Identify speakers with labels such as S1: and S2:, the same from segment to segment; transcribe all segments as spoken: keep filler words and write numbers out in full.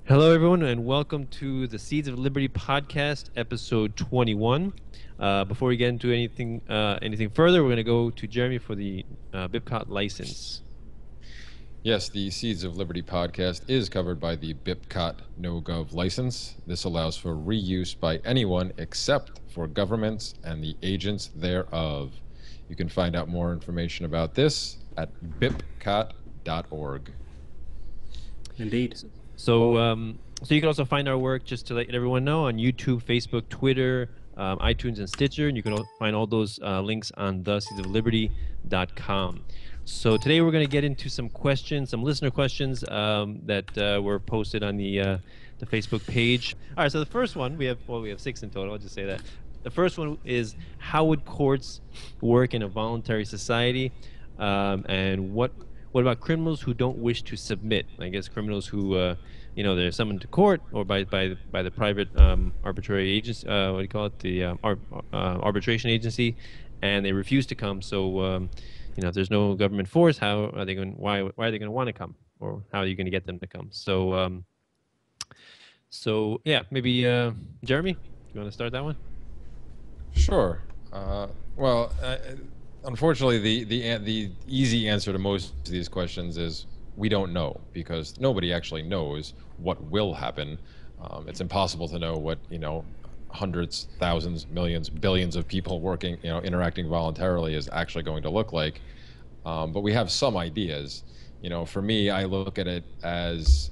S1: Hello, everyone, and welcome to the Seeds of Liberty podcast, episode twenty-one. Uh, before we get into anything uh, anything further, we're going to go to Jeremy for the uh, BIPCOT license.
S2: Yes, the Seeds of Liberty podcast is covered by the BIPCOT no-gov license. This allows for reuse by anyone except for governments and the agents thereof. You can find out more information about this at bipcot dot org.
S3: Indeed.
S1: So, um, so you can also find our work, just to let everyone know, on YouTube, Facebook, Twitter, um, iTunes, and Stitcher. And you can find all those uh, links on the seeds of liberty dot com. So today we're going to get into some questions, some listener questions um, that uh, were posted on the uh, the Facebook page. All right. So the first one, we have well, we have six in total. I'll just say that. The first one is, how would courts work in a voluntary society, um, and what what about criminals who don't wish to submit? I guess criminals who, uh, you know, they're summoned to court or by by by the private um, arbitrary agency. Uh, what do you call it? The um, ar uh, arbitration agency, and they refuse to come. So, um, you know, if there's no government force, how are they going? Why why are they going to want to come, or how are you going to get them to come? So, um, so yeah, maybe uh, Jeremy, you want to start that one?
S2: Sure. Uh, well, uh, unfortunately, the, the, the easy answer to most of these questions is we don't know, because nobody actually knows what will happen. Um, it's impossible to know what, you know, hundreds, thousands, millions, billions of people working, you know, interacting voluntarily is actually going to look like. Um, but we have some ideas. You know, for me, I look at it as,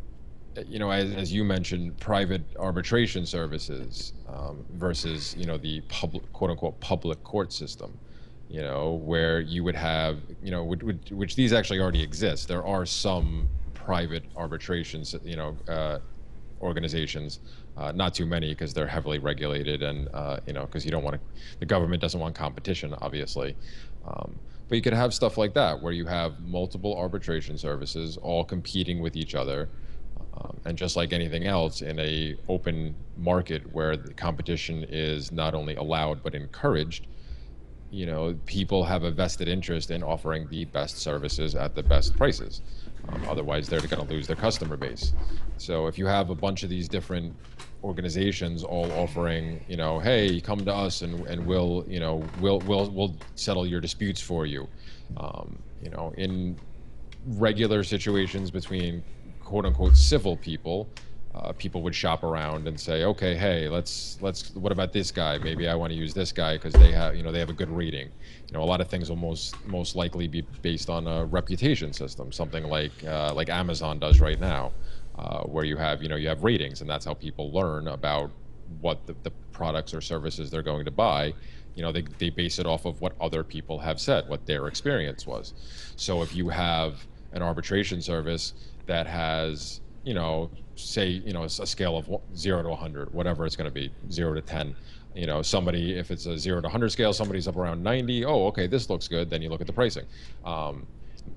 S2: you know, as, as you mentioned, private arbitration services um, versus, you know, the public, quote unquote, public court system, you know, where you would have, you know, which, which, which these actually already exist. There are some private arbitrations, you know, uh, organizations, uh, not too many because they're heavily regulated and, uh, you know, because you don't want to, the government doesn't want competition, obviously. Um, but you could have stuff like that where you have multiple arbitration services all competing with each other. Um, and just like anything else in a open market where the competition is not only allowed but encouraged, you know, people have a vested interest in offering the best services at the best prices. Um, otherwise, they're going to lose their customer base. So if you have a bunch of these different organizations all offering, you know, hey, come to us and, and we'll, you know, we'll, we'll, we'll settle your disputes for you. Um, you know, in regular situations between quote unquote civil people, uh, people would shop around and say, okay, hey, let's let's what about this guy? Maybe I want to use this guy because they have, you know, they have a good rating. You know, a lot of things will most most likely be based on a reputation system, something like uh, like Amazon does right now, uh, where you have, you know, you have ratings, and that's how people learn about what the, the products or services they're going to buy. You know, they, they base it off of what other people have said, what their experience was. So if you have an arbitration service that has, you know, say, you know, a scale of zero to one hundred, whatever it's going to be, zero to ten. You know, somebody, if it's a zero to one hundred scale, somebody's up around ninety. Oh, okay, this looks good. Then you look at the pricing. Um,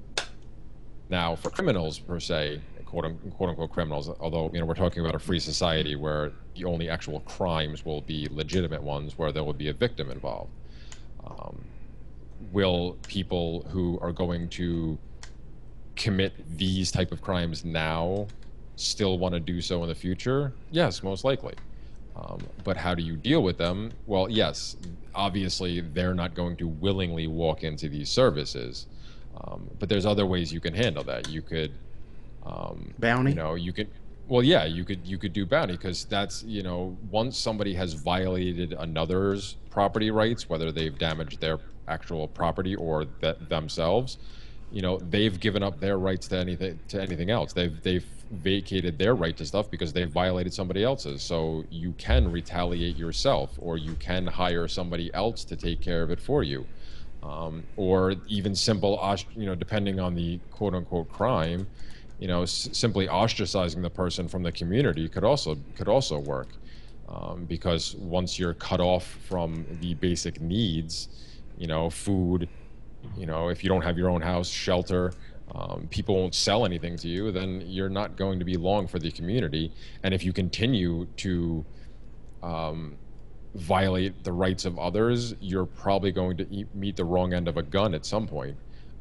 S2: now, for criminals per se, quote unquote, quote unquote criminals, although, you know, we're talking about a free society where the only actual crimes will be legitimate ones where there will be a victim involved. Um, will people who are going to commit these type of crimes now still want to do so in the future? Yes, most likely. Um, but how do you deal with them? Well, yes, obviously they're not going to willingly walk into these services, um, but there's other ways you can handle that. You could, um,
S3: Bounty?
S2: you know, you could, well, yeah, you could you could do bounty, because that's, you know, once somebody has violated another's property rights, whether they've damaged their actual property or th themselves, you know, they've given up their rights to anything to anything else. They've they've vacated their right to stuff because they've violated somebody else's. So you can retaliate yourself, or you can hire somebody else to take care of it for you, um, or even simple, you know, depending on the quote unquote crime, you know, s simply ostracizing the person from the community could also could also work, um, because once you're cut off from the basic needs, you know, food. You know, if you don't have your own house, shelter, um, people won't sell anything to you, then you're not going to be long for the community. And if you continue to um, violate the rights of others, you're probably going to eat, meet the wrong end of a gun at some point.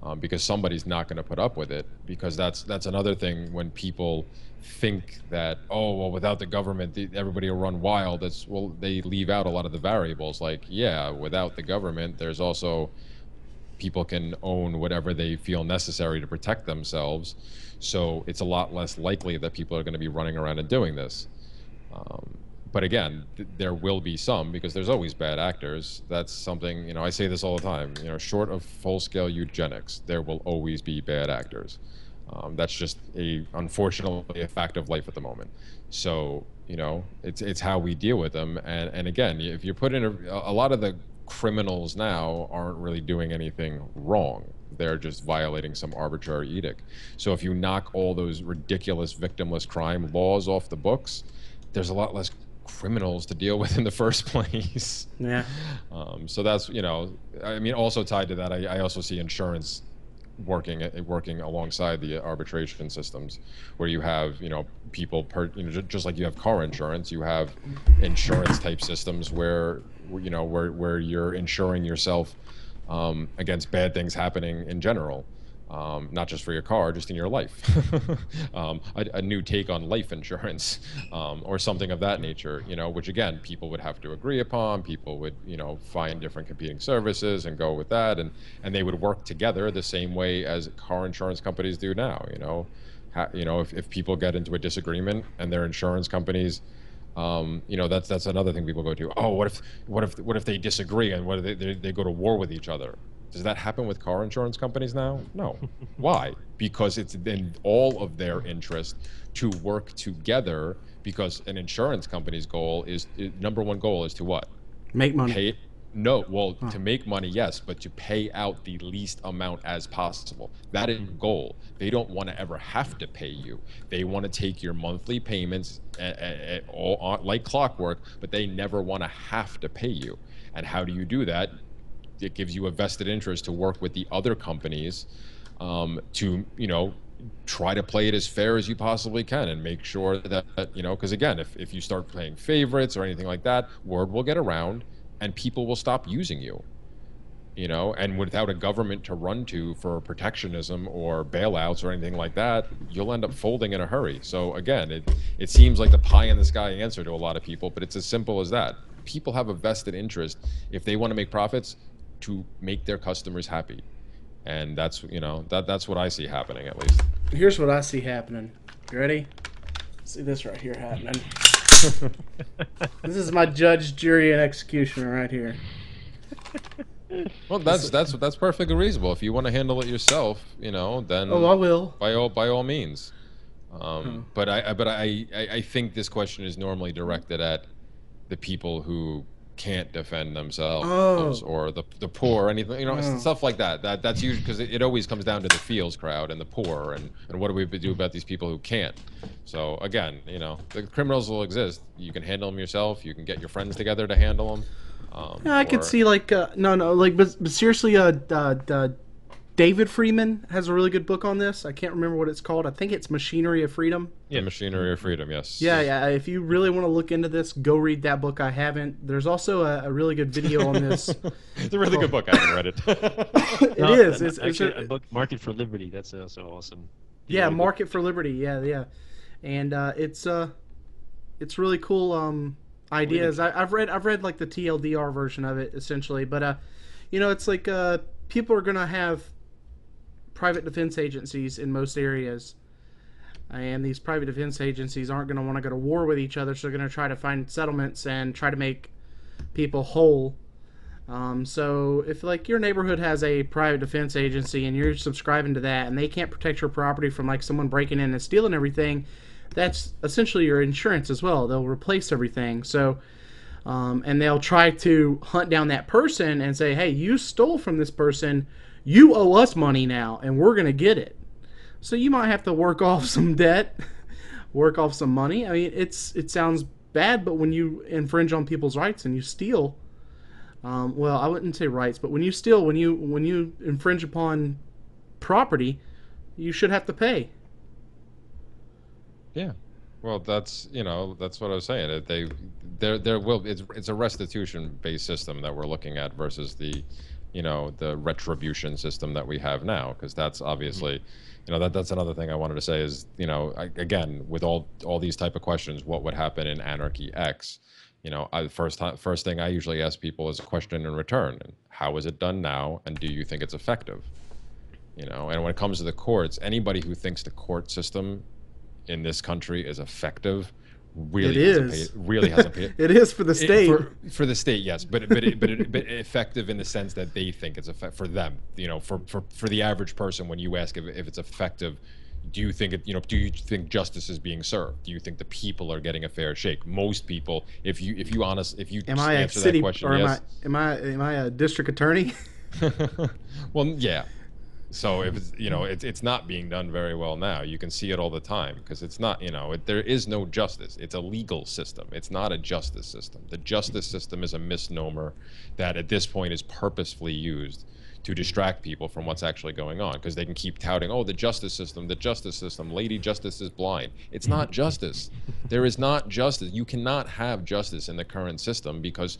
S2: um, because somebody's not going to put up with it. Because that's that's another thing when people think that, oh, well, without the government, the, everybody will run wild. That's, well, they leave out a lot of the variables. Like, yeah, without the government, there's also people can own whatever they feel necessary to protect themselves. So it's a lot less likely that people are going to be running around and doing this. Um, but again, th there will be some, because there's always bad actors. That's something, you know, I say this all the time, you know, short of full-scale eugenics, there will always be bad actors. Um, that's just a, unfortunately, a fact of life at the moment. So, you know, it's it's how we deal with them. And and again, if you put in a, a lot of the criminals now aren't really doing anything wrong. They're just violating some arbitrary edict. So if you knock all those ridiculous victimless crime laws off the books, there's a lot less criminals to deal with in the first place.
S3: Yeah.
S2: Um, so that's, you know, I mean, also tied to that, I, I also see insurance working working alongside the arbitration systems, where you have, you know, people per, you know, just like you have car insurance, you have insurance type systems where, you know, where where you're insuring yourself um, against bad things happening in general. Um, not just for your car, just in your life. um, a, a new take on life insurance, um, or something of that nature, you know, which again, people would have to agree upon. People would, you know, find different competing services and go with that, and and they would work together the same way as car insurance companies do now. You know, ha, you know, if if people get into a disagreement and their insurance companies, Um, you know, that's that's another thing people go to. Oh, what if what if what if they disagree and what if they, they they go to war with each other? Does that happen with car insurance companies now? No. Why? Because it's in all of their interest to work together, because an insurance company's goal is, number one goal is to what?
S3: Make money.
S2: Pay, no, well, oh. to make money, yes, but to pay out the least amount as possible. That is the goal. They don't want to ever have to pay you. They want to take your monthly payments at, at, at all, like clockwork, but they never want to have to pay you. And how do you do that? It gives you a vested interest to work with the other companies um, to, you know, try to play it as fair as you possibly can, and make sure that, you know, because again, if, if you start playing favorites or anything like that, word will get around and people will stop using you, you know, and without a government to run to for protectionism or bailouts or anything like that, you'll end up folding in a hurry. So again, it, it seems like the pie in the sky answer to a lot of people, but it's as simple as that. People have a vested interest, if they want to make profits, to make their customers happy. And that's, you know, that that's what I see happening, at least.
S3: Here's what I see happening. You ready? See this right here happening. This is my judge, jury, and executioner right here.
S2: Well, that's that's that's perfectly reasonable. If you want to handle it yourself, you know, then
S3: oh, I will.
S2: By all by all means. Um,
S3: huh.
S2: But I but I, I I think this question is normally directed at the people who can't defend themselves,
S3: oh.
S2: or the the poor, or anything, you know,
S3: oh.
S2: stuff like that. That that's usually because it, it always comes down to the feels crowd and the poor, and and what do we do about these people who can't? So again, you know, the criminals will exist. You can handle them yourself. You can get your friends together to handle them. Um,
S3: yeah, I
S2: or...
S3: could see like uh, no, no, like but, but seriously, uh, uh, uh, David Freeman has a really good book on this. I can't remember what it's called. I think it's Machinery of Freedom.
S2: Yeah, Machinery of Freedom, yes.
S3: Yeah, yeah. If you really want to look into this, go read that book. I haven't. There's also a, a really good video on this.
S2: It's a really good book. I haven't read it.
S3: It
S1: no,
S3: is. It's,
S1: actually
S3: it's a,
S1: a book, Market for Liberty. That's also awesome.
S3: Yeah,
S1: really
S3: Market
S1: book.
S3: for Liberty. Yeah, yeah. And uh, it's uh, it's really cool um, ideas. I, I've read I've read like the T L D R version of it essentially, but uh, you know, it's like uh, people are gonna have private defense agencies in most areas, and these private defense agencies aren't going to want to go to war with each other, so they're going to try to find settlements and try to make people whole. Um, so if like your neighborhood has a private defense agency and you're subscribing to that, and they can't protect your property from like someone breaking in and stealing everything, that's essentially your insurance as well. They'll replace everything. So um, and they'll try to hunt down that person and say, hey, you stole from this person, you owe us money now, and we're going to get it. So you might have to work off some debt, work off some money. I mean, it's it sounds bad, but when you infringe on people's rights and you steal, um, well, I wouldn't say rights, but when you steal, when you when you infringe upon property, you should have to pay.
S2: Yeah. Well, that's, you know, that's what I was saying. They, there, there will. It's it's a restitution-based system that we're looking at versus the, you know, the retribution system that we have now, because that's obviously, you know, that that's another thing I wanted to say is, you know, I, again, with all all these type of questions, what would happen in Anarchy X? You know, I, first first thing I usually ask people is a question in return: how is it done now, and do you think it's effective? You know, and when it comes to the courts, anybody who thinks the court system in this country is effective really
S3: It
S2: hasn't
S3: is.
S2: paid really hasn't paid
S3: It is for the
S2: it-
S3: state.
S2: for, for the state, yes, but but it, but, it, but effective in the sense that they think it's effective for them. You know, for, for for the average person, when you ask if, if it's effective, do you think it? You know, do you think justice is being served? Do you think the people are getting a fair shake? Most people, if you if you honest, if you
S3: Am I a
S2: answer
S3: city
S2: that question,
S3: or am
S2: yes.
S3: I am I am I a district attorney?
S2: Well, yeah. So if it's, you know, it's it's not being done very well now. You can see it all the time because it's not, you know, it, there is no justice. It's a legal system. It's not a justice system. The justice system is a misnomer that at this point is purposefully used to distract people from what's actually going on, because they can keep touting, oh, the justice system, the justice system, Lady Justice is blind. It's not justice. There is not justice. You cannot have justice in the current system because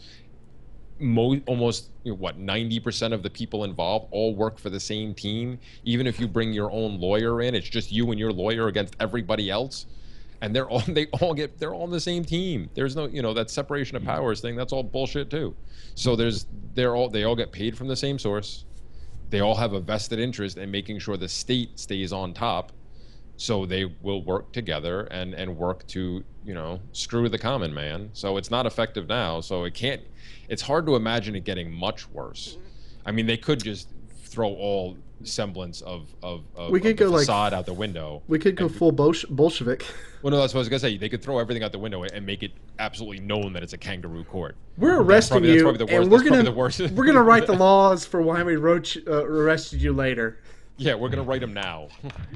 S2: Mo almost you know, what ninety percent of the people involved all work for the same team. Even if you bring your own lawyer in, it's just you and your lawyer against everybody else, and they're all they all get they're all on the same team. There's no, you know, that separation of powers thing. That's all bullshit too. So there's they're all they all get paid from the same source. They all have a vested interest in making sure the state stays on top. So they will work together and and work to, you know, screw the common man. So it's not effective now. So it can't. It's hard to imagine it getting much worse. I mean, they could just throw all semblance of of, of,
S3: We
S2: of
S3: could
S2: the
S3: go, like,
S2: facade out the window.
S3: We could go
S2: and-
S3: full Bolsh- Bolshevik.
S2: Well, no, that's what I was gonna say. They could throw everything out the window and make it absolutely known that it's a kangaroo court.
S3: We're
S2: That's
S3: arresting
S2: probably- that's
S3: you,
S2: probably the worst-
S3: and we're
S2: that's probably
S3: gonna
S2: the worst.
S3: we're gonna write the laws for why we wrote, uh, arrested you later.
S2: Yeah, we're gonna write them now.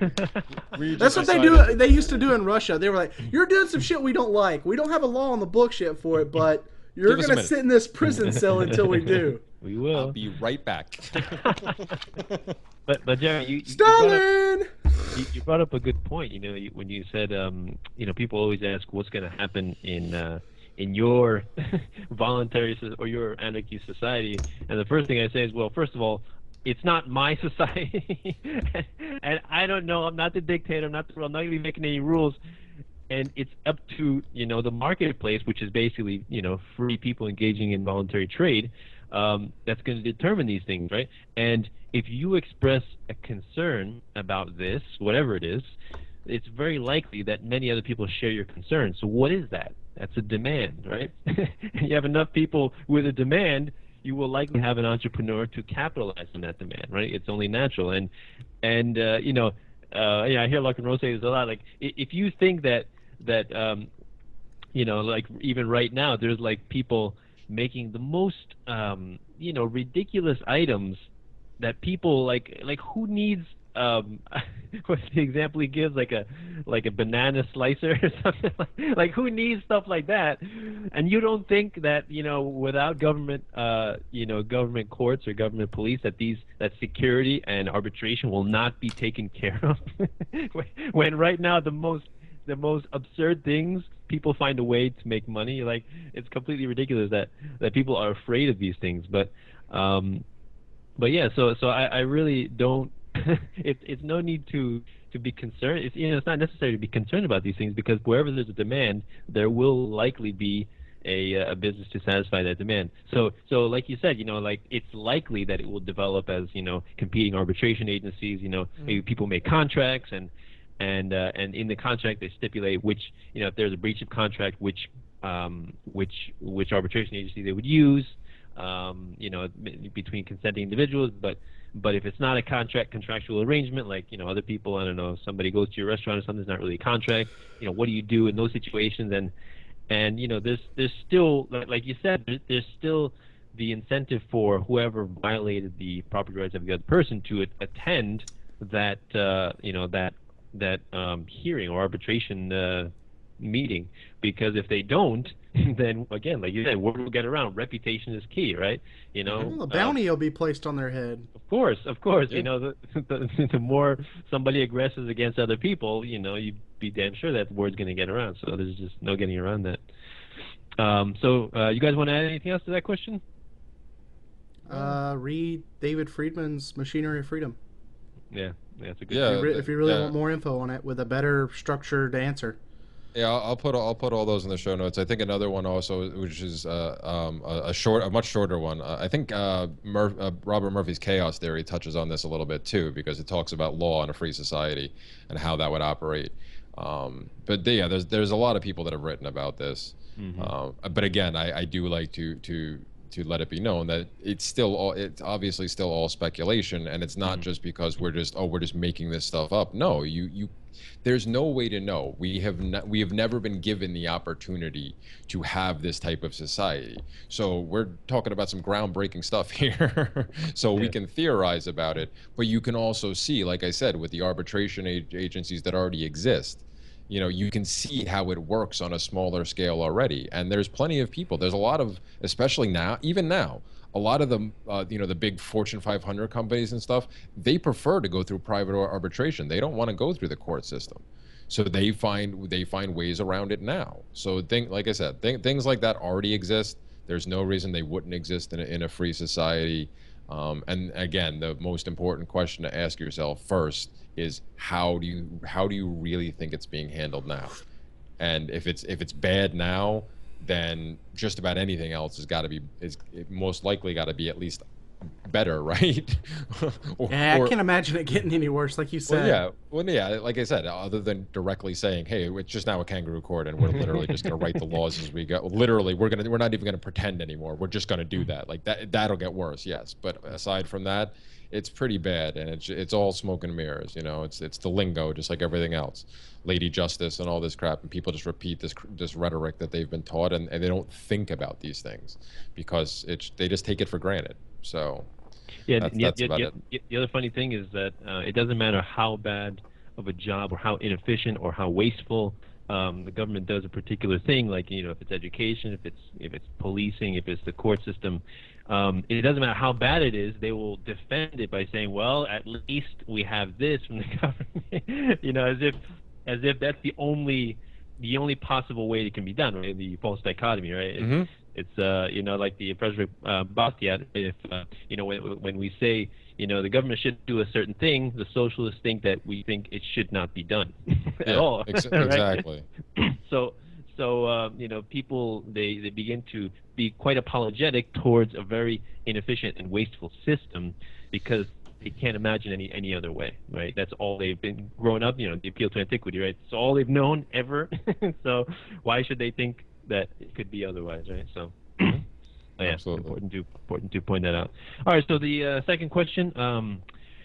S2: We
S3: That's
S2: just
S3: what they
S2: decided-
S3: do. They used to do in Russia. They were like, "You're doing some shit we don't like. We don't have a law on the books yet for it, but you're
S2: Give us a
S3: gonna
S2: minute."
S3: sit in this prison cell until we do."
S1: We
S2: I'll
S1: will.
S2: be right back.
S1: But but Jerry, you, you, brought up,
S3: Stalin.
S1: you, you brought up a good point. You know, you, when you said, um, you know, people always ask what's going to happen in uh, in your voluntary so- or your anarchy society, and the first thing I say is, well, first of all, it's not my society, and I don't know. I'm not the dictator. I'm not. The, I'm not going to be making any rules. And it's up to, you know, the marketplace, which is basically, you know, free people engaging in voluntary trade, um, that's going to determine these things, right? And if you express a concern about this, whatever it is, it's very likely that many other people share your concern. So what is that? That's a demand, right? You have enough people with a demand, you will likely have an entrepreneur to capitalize on that demand, right? It's only natural. And, and uh, you know, uh, yeah, I hear Luck and Rose say this a lot. Like, i- if you think that, that um, you know, like even right now, there's like people making the most, um, you know, ridiculous items that people like, like who needs, um, what's the example he gives? Like a, like a banana slicer or something like, like who needs stuff like that? And you don't think that, you know, without government, uh, you know, government courts or government police, that these, that security and arbitration will not be taken care of? when, when right now the most, the most absurd things, people find a way to make money. Like, it's completely ridiculous that that people are afraid of these things. But um but yeah, so so I, I really don't it's it's no need to to be concerned. It's, you know, it's not necessary to be concerned about these things, because wherever there's a demand, there will likely be a, a business to satisfy that demand. So so like you said, you know, like it's likely that it will develop as, you know, competing arbitration agencies. You know, maybe people make contracts, and and uh, and in the contract they stipulate which, you know, if there's a breach of contract, which um, which which arbitration agency they would use, um, you know, between consenting individuals. But but if it's not a contract contractual arrangement, like, you know, other people, I don't know, somebody goes to your restaurant or something, it's not really a contract. You know, what do you do in those situations? And and you know, there's there's still, like, like you said, there's, there's still the incentive for whoever violated the property rights of the other person to attend that uh, you know, that that um, hearing or arbitration uh, meeting, because if they don't, then again, like you said, word will get around. Reputation is key, right? You know,
S3: Well, a
S1: uh,
S3: bounty will be placed on their head.
S1: of course, of course.
S2: Yeah.
S1: You know, the, the the more somebody aggresses against other people, you know, you'd be damn sure that word's going to get around. So there's just no getting around that. Um, so uh, you guys want to add anything else to that question?
S3: Uh, read David Friedman's Machinery of Freedom.
S1: Yeah, yeah, that's a good.
S3: If you,
S2: Yeah,
S3: re-
S2: th-
S3: if you really
S2: yeah.
S3: want more info on it with a better structured answer.
S2: Yeah, I'll, I'll put I'll put all those in the show notes. I think another one also, which is uh, um, a, a short, a much shorter one. Uh, I think uh, Mur- uh, Robert Murphy's chaos theory touches on this a little bit too, because it talks about law in a free society and how that would operate. Um, but yeah, there's there's a lot of people that have written about this.
S1: Mm-hmm.
S2: Um, but again, I, I do like to to to let it be known that it's still all it's obviously still all speculation, and it's not
S1: Mhm.
S2: just because we're just oh we're just making this stuff up. No, you you there's no way to know. We have not, we have never been given the opportunity to have this type of society. So we're talking about some groundbreaking stuff here. So we
S1: Yeah.
S2: can theorize about it, but you can also see, like I said, with the arbitration ag- agencies that already exist, you know, you can see how it works on a smaller scale already. And there's plenty of people. There's a lot of, especially now, even now, a lot of the, uh, you know, the big Fortune five hundred companies and stuff, they prefer to go through private or arbitration. They don't want to go through the court system. So they find they find ways around it now. So think, like I said, th- things like that already exist. There's no reason they wouldn't exist in a, in a free society. Um, and again, the most important question to ask yourself first is how do you how do you really think it's being handled now? And if it's if it's bad now, then just about anything else has got to be is it most likely got to be at least better, right? or,
S3: Yeah, I
S2: or-
S3: can't imagine it getting any worse, like you
S2: well,
S3: said.
S2: yeah, well, yeah. Like I said, other than directly saying, "Hey, it's just now a kangaroo court, and we're literally just going to write the laws as we go." Literally, we're gonna we're not even going to pretend anymore. We're just going to do that. Like that that'll get worse, yes. But aside from that, it's pretty bad, and it's it's all smoke and mirrors. You know, it's it's the lingo, just like everything else, Lady Justice and all this crap, and people just repeat this this rhetoric that they've been taught, and, and they don't think about these things because it's they just take it for granted. So.
S1: Yeah,
S2: That's-
S1: and yet,
S2: that's
S1: yet,
S2: about
S1: yet, yet the other funny thing is that uh, it doesn't matter how bad of a job or how inefficient or how wasteful um, the government does a particular thing, like you know, if it's education, if it's if it's policing, if it's the court system, um, it doesn't matter how bad it is. They will defend it by saying, "Well, at least we have this from the government," you know, as if as if that's the only the only possible way it can be done, right? The false dichotomy, right? It's,
S2: Mhm.
S1: it's uh, you know, like the Frederick uh, Bastiat. If uh, you know, when, when we say, you know, the government should do a certain thing, the socialists think that we think it should not be done at
S2: Yeah,
S1: all.
S2: ex-
S1: right?
S2: exactly.
S1: so, so uh, you know, people they they begin to be quite apologetic towards a very inefficient and wasteful system because they can't imagine any any other way, right? That's all they've been growing up. You know, the appeal to antiquity, right? It's all they've known ever. So why should they think that it could be otherwise, right? So, oh, yeah,
S2: Absolutely.
S1: important to important to point that out. All right, so the uh, second question: um,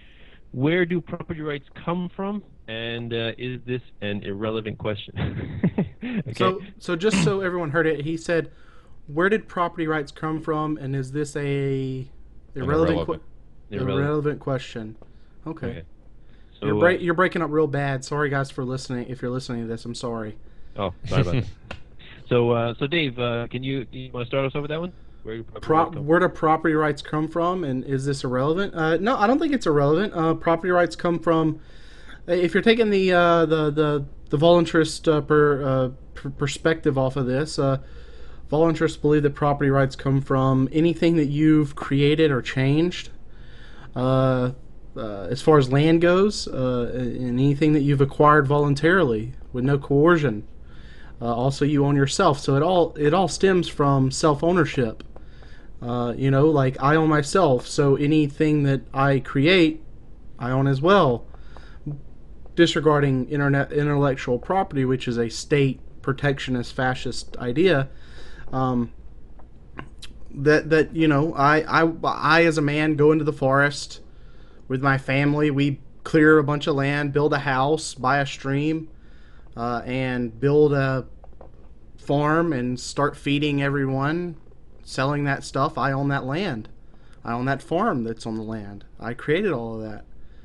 S1: where do property rights come from, and uh, is this an irrelevant question? Okay.
S3: So, so just so everyone heard it, he said, "Where did property rights come from, and is this a irrelevant
S2: irrelevant.
S3: que-
S1: Irrelevant.
S3: irrelevant question?" Okay.
S1: Okay. So,
S3: You're,
S1: uh,
S3: break, you're breaking up real bad. Sorry, guys, for listening. If you're listening to this, I'm sorry.
S1: oh, sorry about that. So, uh, so Dave, uh, can you you want to start us off with that one? Where do property
S3: Pro-
S1: rights come
S3: where do property rights come from, and is this irrelevant? Uh, no, I don't think it's irrelevant. Uh, property rights come from, if you're taking the uh, the the the voluntarist uh, per, uh, per perspective off of this, uh, voluntarists believe that property rights come from anything that you've created or changed. Uh, uh, as far as land goes, uh, and anything that you've acquired voluntarily with no coercion. Uh, also, you own yourself, so it all it all stems from self-ownership. Uh, you know, like I own myself, so anything that I create, I own as well. Disregarding internet intellectual property, which is a state protectionist fascist idea. Um, that that you know, I, I I as a man go into the forest with my family. We clear a bunch of land, build a house, buy a stream, uh, and build a farm and start feeding everyone, selling that stuff. I own that land. I own that farm that's on the land. I created all of that.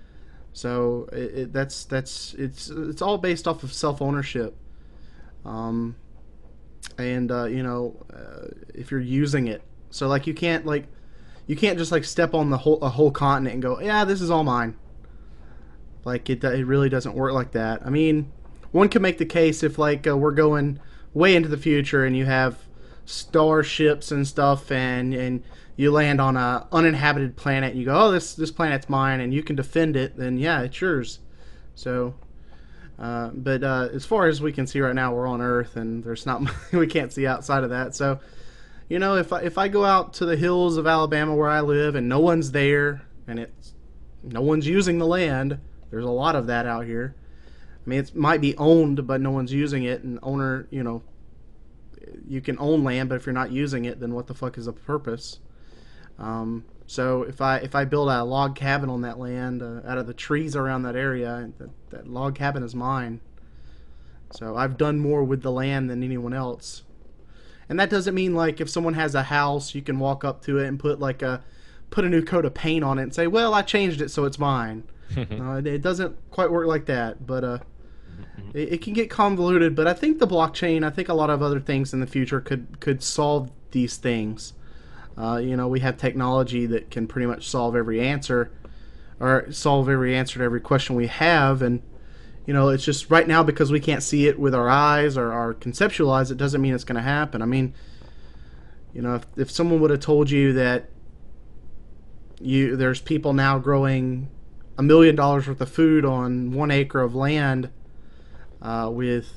S3: So it, it, that's that's it's it's all based off of self ownership. Um, and uh, you know, uh, if you're using it, so like you can't like you can't just like step on the whole a whole continent and go, yeah, this is all mine. Like it it really doesn't work like that. I mean, one can make the case if like uh, we're going way into the future and you have starships and stuff, and and you land on a uninhabited planet, and you go, oh, this this planet's mine, and you can defend it, then yeah, it's yours. So, uh, but uh, as far as we can see right now, we're on Earth, and there's not we can't see outside of that. So, you know, if I, if I go out to the hills of Alabama where I live, and no one's there, and it's no one's using the land, there's a lot of that out here. I mean, it might be owned, but no one's using it, and owner, you know, you can own land, but if you're not using it, then what the fuck is the purpose? Um, so if I if I build a log cabin on that land uh, out of the trees around that area, that, that log cabin is mine. So I've done more with the land than anyone else. And that doesn't mean like if someone has a house, you can walk up to it and put like a put a new coat of paint on it and say, well, I changed it so it's mine. uh, it doesn't quite work like that, but uh, it, it can get convoluted. But I think the blockchain, I think a lot of other things in the future could could solve these things. Uh, you know, we have technology that can pretty much solve every answer, or solve every answer to every question we have. And, you know, it's just right now because we can't see it with our eyes or, or conceptualize it doesn't mean it's going to happen. I mean, you know, if, if someone would have told you that you there's people now growing a million dollars worth of food on one acre of land uh, with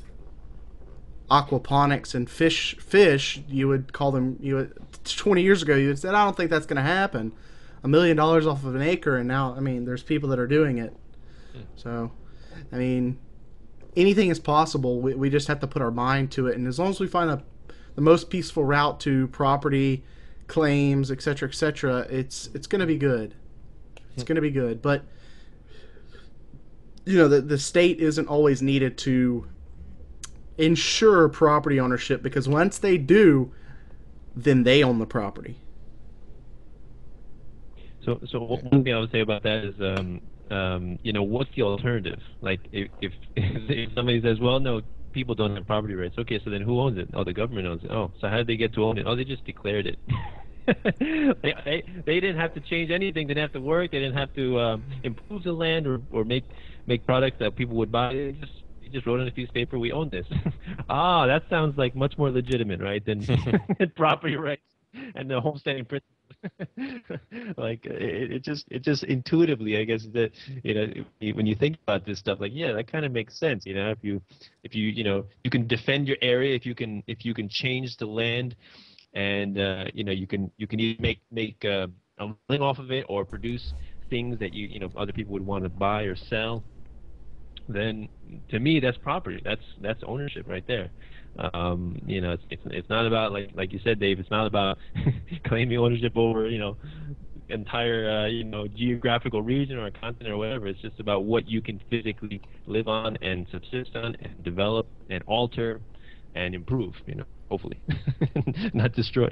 S3: aquaponics and fish fish you would call them you would, twenty years ago you would said I don't think that's going to happen. A million dollars off of an acre, and now I mean there's people that are doing it. So I mean anything is possible. We, we just have to put our mind to it, and as long as we find a, the most peaceful route to property claims, etc, etc, it's it's going to be good. It's going to be good. But you know, the the state isn't always needed to ensure property ownership, because once they do, then they own the property.
S1: So, so one thing I would say about that is, um, um, you know, what's the alternative? Like, if, if if somebody says, well, no, people don't have property rights. Okay, so then who owns it? Oh, the government owns it. Oh, so how did they get to own it? Oh, they just declared it. they, they they didn't have to change anything. They didn't have to work. They didn't have to um, improve the land or or make make products that people would buy. They just just wrote on a piece of paper, we own this. Ah, that sounds like much more legitimate, right, than property rights and the homesteading principle. Like it, it just it just intuitively, I guess, that you know, when you think about this stuff, like, yeah, that kind of makes sense. You know, if you if you you know you can defend your area, if you can if you can change the land, and uh, you know you can you can either make make uh, a living off of it or produce things that you you know other people would want to buy or sell, then to me that's property. That's that's ownership right there. Um, you know, it's, it's it's not about, like like you said, Dave. It's not about claiming ownership over you know entire uh, you know geographical region or a continent or whatever. It's just about what you can physically live on and subsist on and develop and alter and improve. You know, hopefully, not destroy.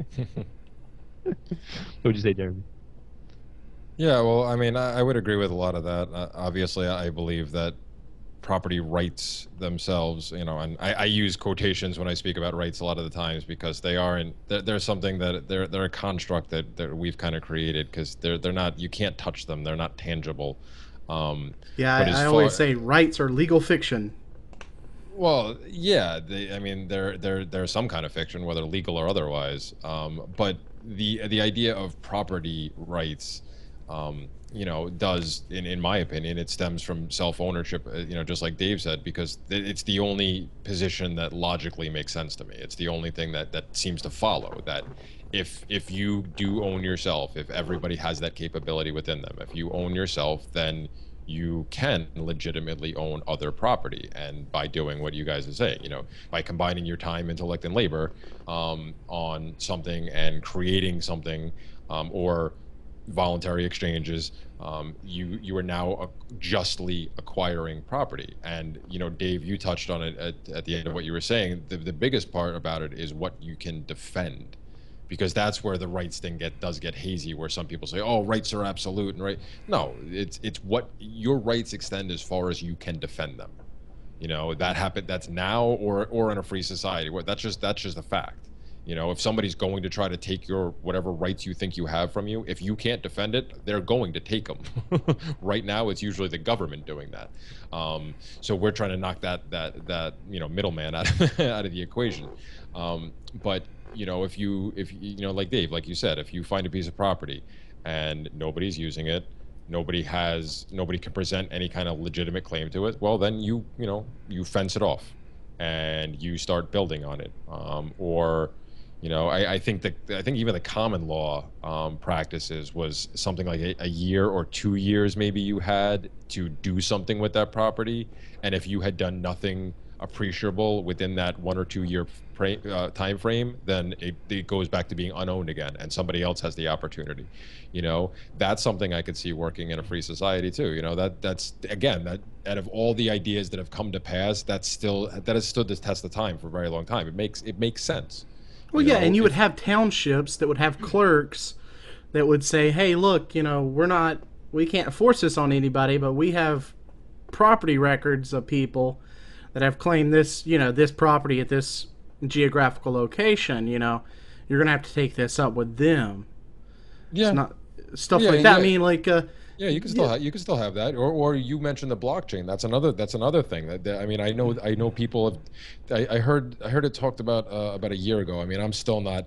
S1: What would you say, Jeremy?
S2: Yeah, well, I mean, I, I would agree with a lot of that. Uh, obviously, I believe that property rights themselves, you know, and I, I use quotations when I speak about rights a lot of the times because they aren't, they're, they're something that, they're, they're a construct that, that we've kind of created because they're, they're not, you can't touch them, they're not tangible. Um,
S3: yeah, I, I always say rights are legal fiction.
S2: Well, yeah, they, I mean, they're, they're, they're some kind of fiction, whether legal or otherwise, um, but the, the idea of property rights, Um, you know, does, in, in my opinion, it stems from self-ownership, uh, you know, just like Dave said, because th it's the only position that logically makes sense to me. It's the only thing that, that seems to follow, that if, if you do own yourself, if everybody has that capability within them, if you own yourself, then you can legitimately own other property. And by doing what you guys are saying, you know, by combining your time, intellect, and labor um, on something and creating something um, or voluntary exchanges, um, you you are now uh, justly acquiring property. And you know, Dave, you touched on it at, at the end of what you were saying. The, the biggest part about it is what you can defend, because that's where the rights thing get does get hazy, where some people say, oh, rights are absolute, and right. No, it's it's what your rights extend as far as you can defend them. You know, that happened, that's now or or in a free society. That's just that's just a fact. You know, if somebody's going to try to take your whatever rights you think you have from you, if you can't defend it, they're going to take them. Right now, it's usually the government doing that. Um, so we're trying to knock that that that you know middleman out of, out of the equation. Um, but you know, if you if you know, like Dave, like you said, if you find a piece of property and nobody's using it, nobody has nobody can present any kind of legitimate claim to it, well, then you you know you fence it off and you start building on it, um, or you know, I, I think that I think even the common law um, practices was something like a, a year or two years maybe you had to do something with that property, and if you had done nothing appreciable within that one or two year pra- uh, time frame, then it, it goes back to being unowned again, and somebody else has the opportunity. You know, that's something I could see working in a free society too. You know, that that's again that out of all the ideas that have come to pass, that's still that has stood the test of time for a very long time. It makes it makes sense.
S3: Well,
S2: You
S3: yeah,
S2: know,
S3: and you would
S2: if-
S3: have townships that would have clerks that would say, "Hey, look, you know, we're not, we can't force this on anybody, but we have property records of people that have claimed this, you know, this property at this geographical location. You know, you're gonna have to take this up with them."
S2: yeah,
S3: It's not stuff
S2: Yeah,
S3: like that. I
S2: yeah.
S3: mean, like, uh,
S2: yeah, you can still
S3: yeah.
S2: have, you can still have that, or or you mentioned the blockchain. That's another that's another thing. That, that I mean, I know I know people have. I, I heard I heard it talked about uh, about a year ago. I mean, I'm still not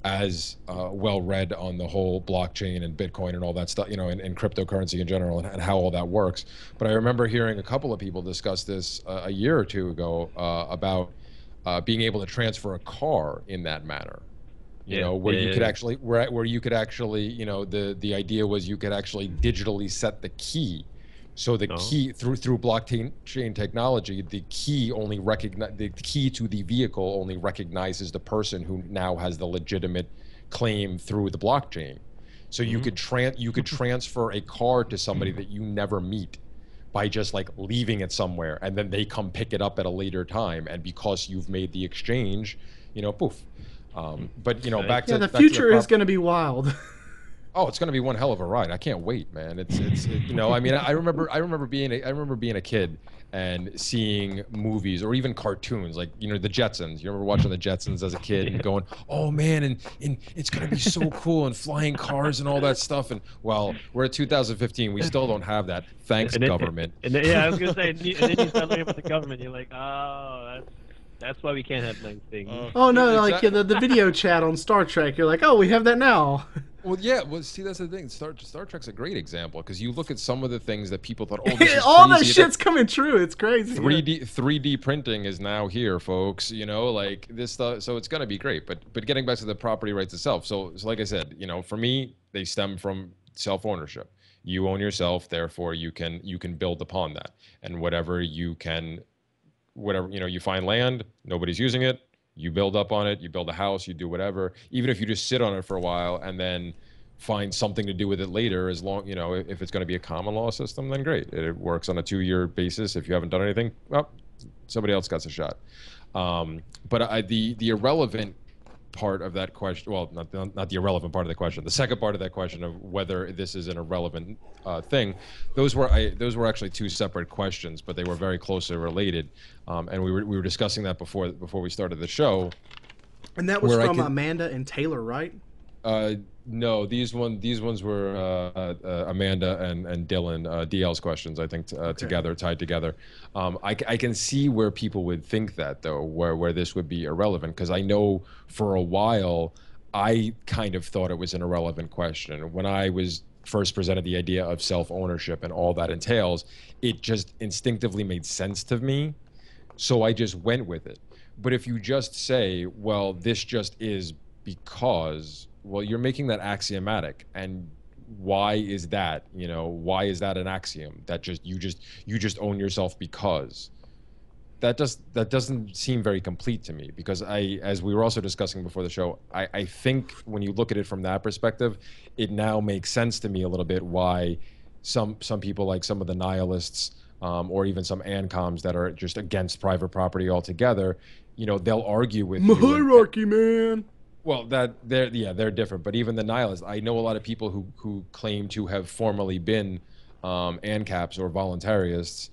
S2: as uh, well read on the whole blockchain and Bitcoin and all that stuff, you know, and, and cryptocurrency in general and, and how all that works. But I remember hearing a couple of people discuss this uh, a year or two ago uh, about uh, being able to transfer a car in that manner. You
S1: Yeah,
S2: know, where
S1: yeah,
S2: you
S1: yeah,
S2: could
S1: yeah.
S2: actually where where you could actually, you know, the the idea was you could actually digitally set the key. So the
S1: Oh.
S2: key through through blockchain chain technology, the key only recognize the key to the vehicle only recognizes the person who now has the legitimate claim through the blockchain. So you
S1: Mhm.
S2: could tran you could transfer a car to somebody that you never meet by just like leaving it somewhere, and then they come pick it up at a later time, and because you've made the exchange, you know, poof. Um, but you know,
S1: Right.
S2: back
S3: yeah,
S2: to
S3: the
S2: back to
S3: future
S2: the
S3: is
S2: prop-
S3: gonna be wild.
S2: Oh, it's going to be one hell of a ride. I can't wait, man. It's it's it, you know, I mean, I remember I remember being a, I remember being a kid and seeing movies or even cartoons like, you know, the Jetsons. You remember watching the Jetsons as a kid and going, "Oh man, and and it's going to be so cool and flying cars and all that stuff." And well, we're at two thousand fifteen. We still don't have that. Thanks,
S1: And then,
S2: government.
S1: and then, yeah, I was gonna say, and, you, and then you start learning about the government. You're like, oh, that's that's why we can't have nice things.
S2: Uh,
S3: Oh no,
S2: It's
S3: like
S2: a-
S3: the the video chat on Star Trek. You're like, oh, we have that now.
S2: Well, yeah. Well, see, that's the thing. Star Star Trek's a great example because you look at some of the things that people thought, oh, this is
S3: All that
S2: crazy.
S3: shit's coming true. It's crazy.
S2: three D three D printing is now here, folks. You know, like this stuff. So it's gonna be great. But but getting back to the property rights itself. So so like I said, you know, for me, they stem from self ownership. You own yourself, therefore you can you can build upon that. And whatever you can, whatever you know, you find land, nobody's using it. You build up on it. You build a house. You do whatever. Even if you just sit on it for a while and then find something to do with it later, as long you know if it's going to be a common law system, then great. It works on a two-year basis. If you haven't done anything, well, somebody else gets a shot. Um, but I, the the irrelevant part of that question, well, not the, not the irrelevant part of the question, the second part of that question of whether this is an irrelevant uh, thing, those were I, those were actually two separate questions, but they were very closely related, um, and we were we were discussing that before before we started the show.
S3: And that was
S2: Where I
S3: from
S2: can-
S3: Amanda and Taylor, right?
S2: Uh, no, these one these ones were uh, uh, Amanda and and Dylan uh, D L's questions, I think, uh, together, tied together. Um, I, I can see where people would think that though, where where this would be irrelevant, because I know for a while I kind of thought it was an irrelevant question when I was first presented the idea of self-ownership and all that entails. It just instinctively made sense to me, so I just went with it. But if you just say, well, this just is because, well, you're making that axiomatic. And why is that? You know, why is that an axiom? That just you just you just own yourself because. That does that doesn't seem very complete to me, because I, as we were also discussing before the show, I, I think when you look at it from that perspective, it now makes sense to me a little bit why some some people, like some of the nihilists, um, or even some ANCOMs that are just against private property altogether, you know, they'll argue with you and-
S3: Hierarchy, man.
S2: well, that they're yeah they're different, but even the nihilists, I know a lot of people who who claim to have formerly been um, ANCAPs or voluntarists,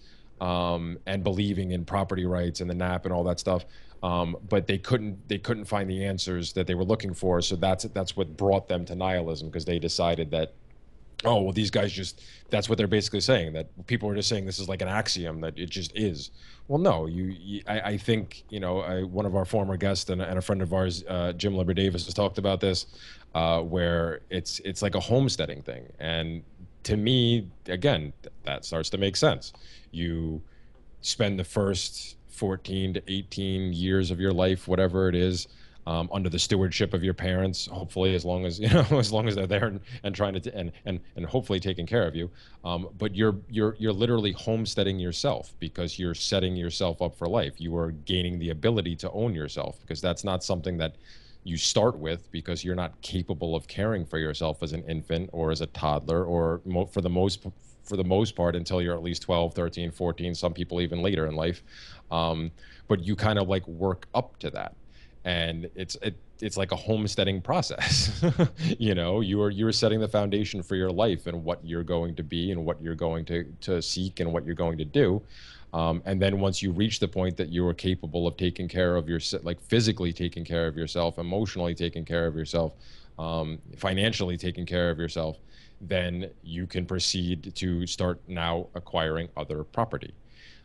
S2: um, and believing in property rights and the N A P and all that stuff. Um, but they couldn't they couldn't find the answers that they were looking for. So that's that's what brought them to nihilism, because they decided that, oh, well, these guys just, that's what they're basically saying, that people are just saying this is like an axiom, that it just is. Well, no, you, you I, I think, you know, I, one of our former guests and, and a friend of ours, uh, Jim Liber Davis, has talked about this, uh, where it's it's like a homesteading thing. And to me, again, that starts to make sense. You spend the first fourteen to eighteen years of your life, whatever it is, um, under the stewardship of your parents, hopefully, as long as, you know, as long as they're there and, and trying to, t- and, and, and hopefully taking care of you. Um, but you're, you're, you're literally homesteading yourself, because you're setting yourself up for life. You are gaining the ability to own yourself, because that's not something that you start with, because you're not capable of caring for yourself as an infant or as a toddler, or mo- for the most for the most part until you're at least twelve, thirteen, fourteen, some people even later in life. Um, but you kind of like work up to that. And it's it, it's like a homesteading process. You know, you are you're setting the foundation for your life and what you're going to be and what you're going to to seek and what you're going to do. Um, and then once you reach the point that you are capable of taking care of your, like physically taking care of yourself, emotionally taking care of yourself, um, financially taking care of yourself, then you can proceed to start now acquiring other property.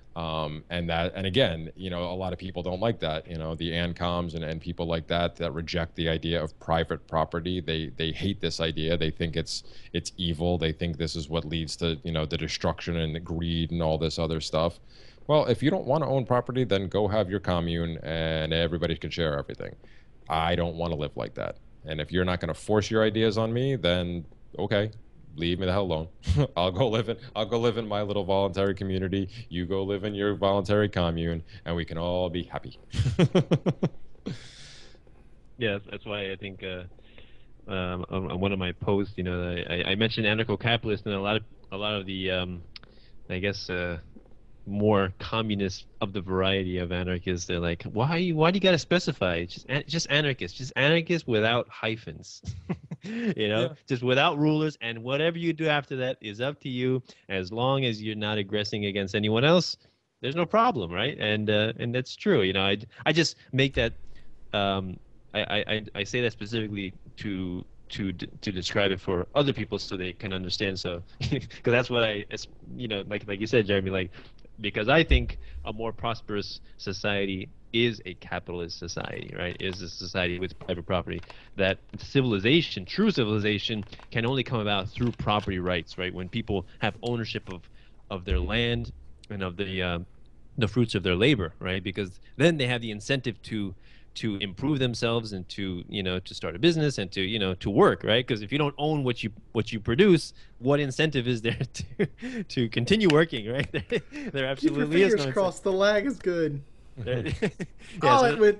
S2: Um, and that, and again, you know, a lot of people don't like that, you know, the ANCOMs and, and people like that, that reject the idea of private property. They, they hate this idea. They think it's, it's evil. They think this is what leads to, you know, the destruction and the greed and all this other stuff. Well, if you don't want to own property, then go have your commune and everybody can share everything. I don't want to live like that. And if you're not going to force your ideas on me, then okay, leave me the hell alone. I'll go live in I'll go live in my little voluntary community. You go live in your voluntary commune, and we can all be happy.
S1: Yeah, that's why I think uh, um, on, on one of my posts, you know, I, I mentioned anarcho-capitalist, and a lot of a lot of the, um, I guess, uh, more communist of the variety of anarchists, they're like, why why do you got to specify? It's just an- just anarchist, just anarchist without hyphens. You know,
S2: Yeah.
S1: just without rulers, and whatever you do after that is up to you, as long as you're not aggressing against anyone else. There's no problem, right? And uh, and that's true. You know, I I just make that um I I I say that specifically to to to describe it for other people so they can understand. So because that's what I, you know, like like you said, Jeremy, like, because I think a more prosperous society is a capitalist society, right? Is a society with private property. That civilization, true civilization, can only come about through property rights, right? When people have ownership of of their land and of the uh, the fruits of their labor, right? Because then they have the incentive to to improve themselves and to, you know, to start a business and to, you know, to work, right? Because if you don't own what you what you produce, what incentive is there to to continue working, right? There, there
S3: Keep your
S1: absolutely is
S3: fingers
S1: no
S3: crossed. The lag is good.
S1: incentive. Yeah,
S3: Oh,
S1: so,
S3: it would.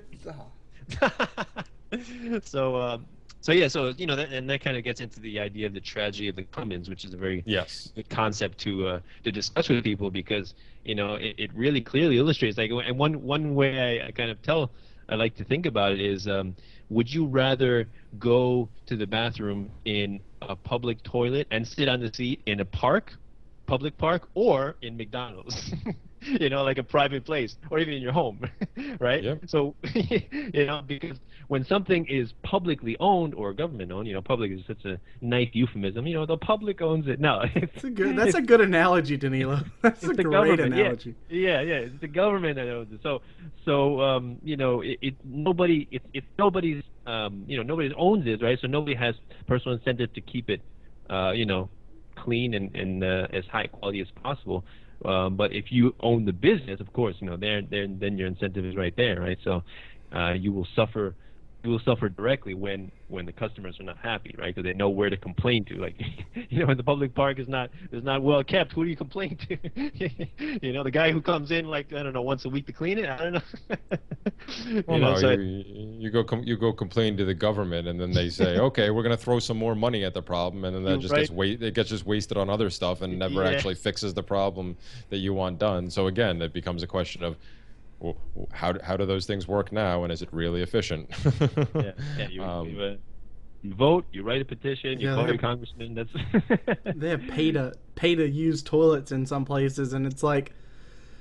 S3: Oh.
S1: so, um, so yeah, so you know, that, and that kind of gets into the idea of the tragedy of the commons, which is a very
S2: Yes.
S1: good concept to uh, to discuss with people, because you know it, it really clearly illustrates, like, and one one way I, I kind of tell I like to think about it is, um, would you rather go to the bathroom in a public toilet and sit on the seat in a park, public park, or in McDonald's? You know, like a private place, or even in your home, right?
S2: Yep.
S1: So, you know, because when something is publicly owned or government owned, you know, public is such a nice euphemism. You know, the public owns it. No, it's
S3: It's a good. That's a good analogy, Danilo. That's a
S1: it's the
S3: great
S1: government, yeah.
S3: analogy.
S1: Yeah, yeah, it's the government that owns it. So, so um, you know, it, it nobody, it's it's nobody's, um, you know, nobody owns it, right? So nobody has personal incentive to keep it, uh, you know, clean and and uh, as high quality as possible. Um, but if you own the business, of course, you know, there, there, then your incentive is right there, right? So, uh, you will suffer, you will suffer directly when, when the customers are not happy, right? Because they know where to complain to. Like, you know, when the public park is not is not well kept, who do you complain to? You know, the guy who comes in, like, I don't know, once a week to clean it. I don't know. You
S2: Well,
S1: know,
S2: no,
S1: so
S2: you, you go com- you go complain to the government, and then they say, okay, we're going to throw some more money at the problem, and then that
S1: You're
S2: just
S1: right.
S2: gets wa- it gets just wasted on other stuff and never
S1: Yeah.
S2: actually fixes the problem that you want done. So again, it becomes a question of, well, how do, how do those things work now, and is it really efficient?
S1: yeah, yeah, you,
S2: Um,
S1: you, uh, you vote, you write a petition, you
S3: Yeah,
S1: call
S3: they
S1: your
S3: have-
S1: congressman. That's
S3: They have pay to pay to use toilets in some places, and it's like,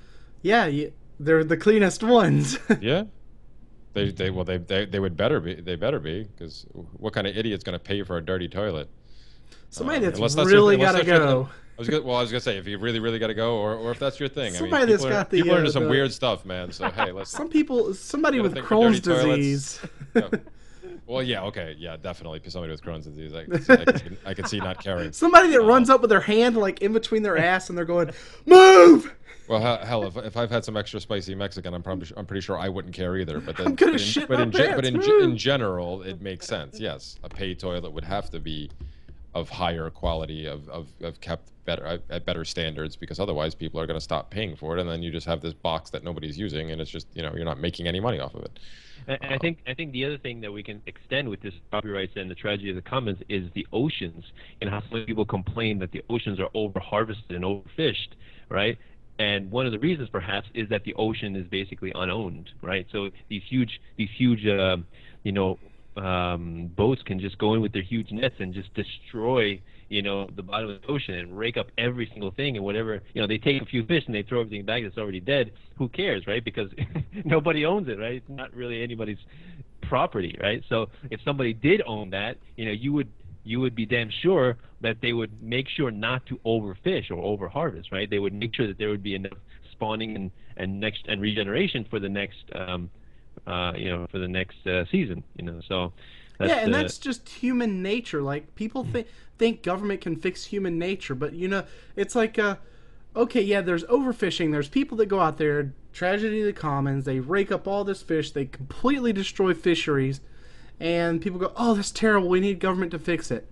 S3: Yeah, you, they're the cleanest ones.
S2: Yeah. They, they well they, they they would better be they better be because what kind of idiot's going to pay for a dirty toilet?
S3: Somebody
S2: Um,
S3: that's
S2: unless that's your
S3: really
S2: unless
S3: gotta
S2: that's your I
S3: go.
S2: was good. Well, I was gonna say if you really really got to go, or or if that's your thing. I mean,
S3: Somebody that's
S2: people are
S3: got the
S2: people are into
S3: uh,
S2: some
S3: the
S2: weird stuff, man. So hey, let's.
S3: some people, somebody
S2: You got a
S3: with
S2: thing for dirty
S3: Crohn's disease.
S2: toilets? Yeah. Well, yeah, okay, yeah, definitely. Somebody with Crohn's disease, I can see, I can see, I can see not caring.
S3: Somebody that
S2: Um,
S3: runs up with their hand like in between their ass and they're going, "Move!"
S2: well, he- hell, if, if I've had some extra spicy Mexican, I'm probably I'm pretty sure I wouldn't care either. But then,
S3: I'm gonna
S2: but in,
S3: shit
S2: but
S3: my
S2: in, ge- but
S3: pants.
S2: in, ge-
S3: Move!
S2: in general, it makes sense. Yes, a paid toilet would have to be of higher quality, of of, of kept better at better standards, because otherwise people are going to stop paying for it, and then you just have this box that nobody's using, and it's just you know you're not making any money off of it.
S1: And I think I think the other thing that we can extend with this copyrights and the tragedy of the commons is the oceans, and how some people complain that the oceans are over harvested and overfished, right? And one of the reasons perhaps is that the ocean is basically unowned, right? So these huge these huge uh, you know um, boats can just go in with their huge nets and just destroy you know the bottom of the ocean and rake up every single thing, and whatever you know they take a few fish and they throw everything back that's already dead. Who cares, right? Because nobody owns it, right? It's not really anybody's property, right? So if somebody did own that, you know you would you would be damn sure that they would make sure not to overfish or overharvest, right? They would make sure that there would be enough spawning and and next and regeneration for the next um, uh, you know for the next uh, season, you know. So that's,
S3: Yeah, and
S1: uh,
S3: that's just human nature. Like people think think government can fix human nature, but you know, it's like uh okay, yeah, there's overfishing. There's people that go out there, tragedy of the commons, they rake up all this fish, they completely destroy fisheries, and people go, "Oh, that's terrible. We need government to fix it."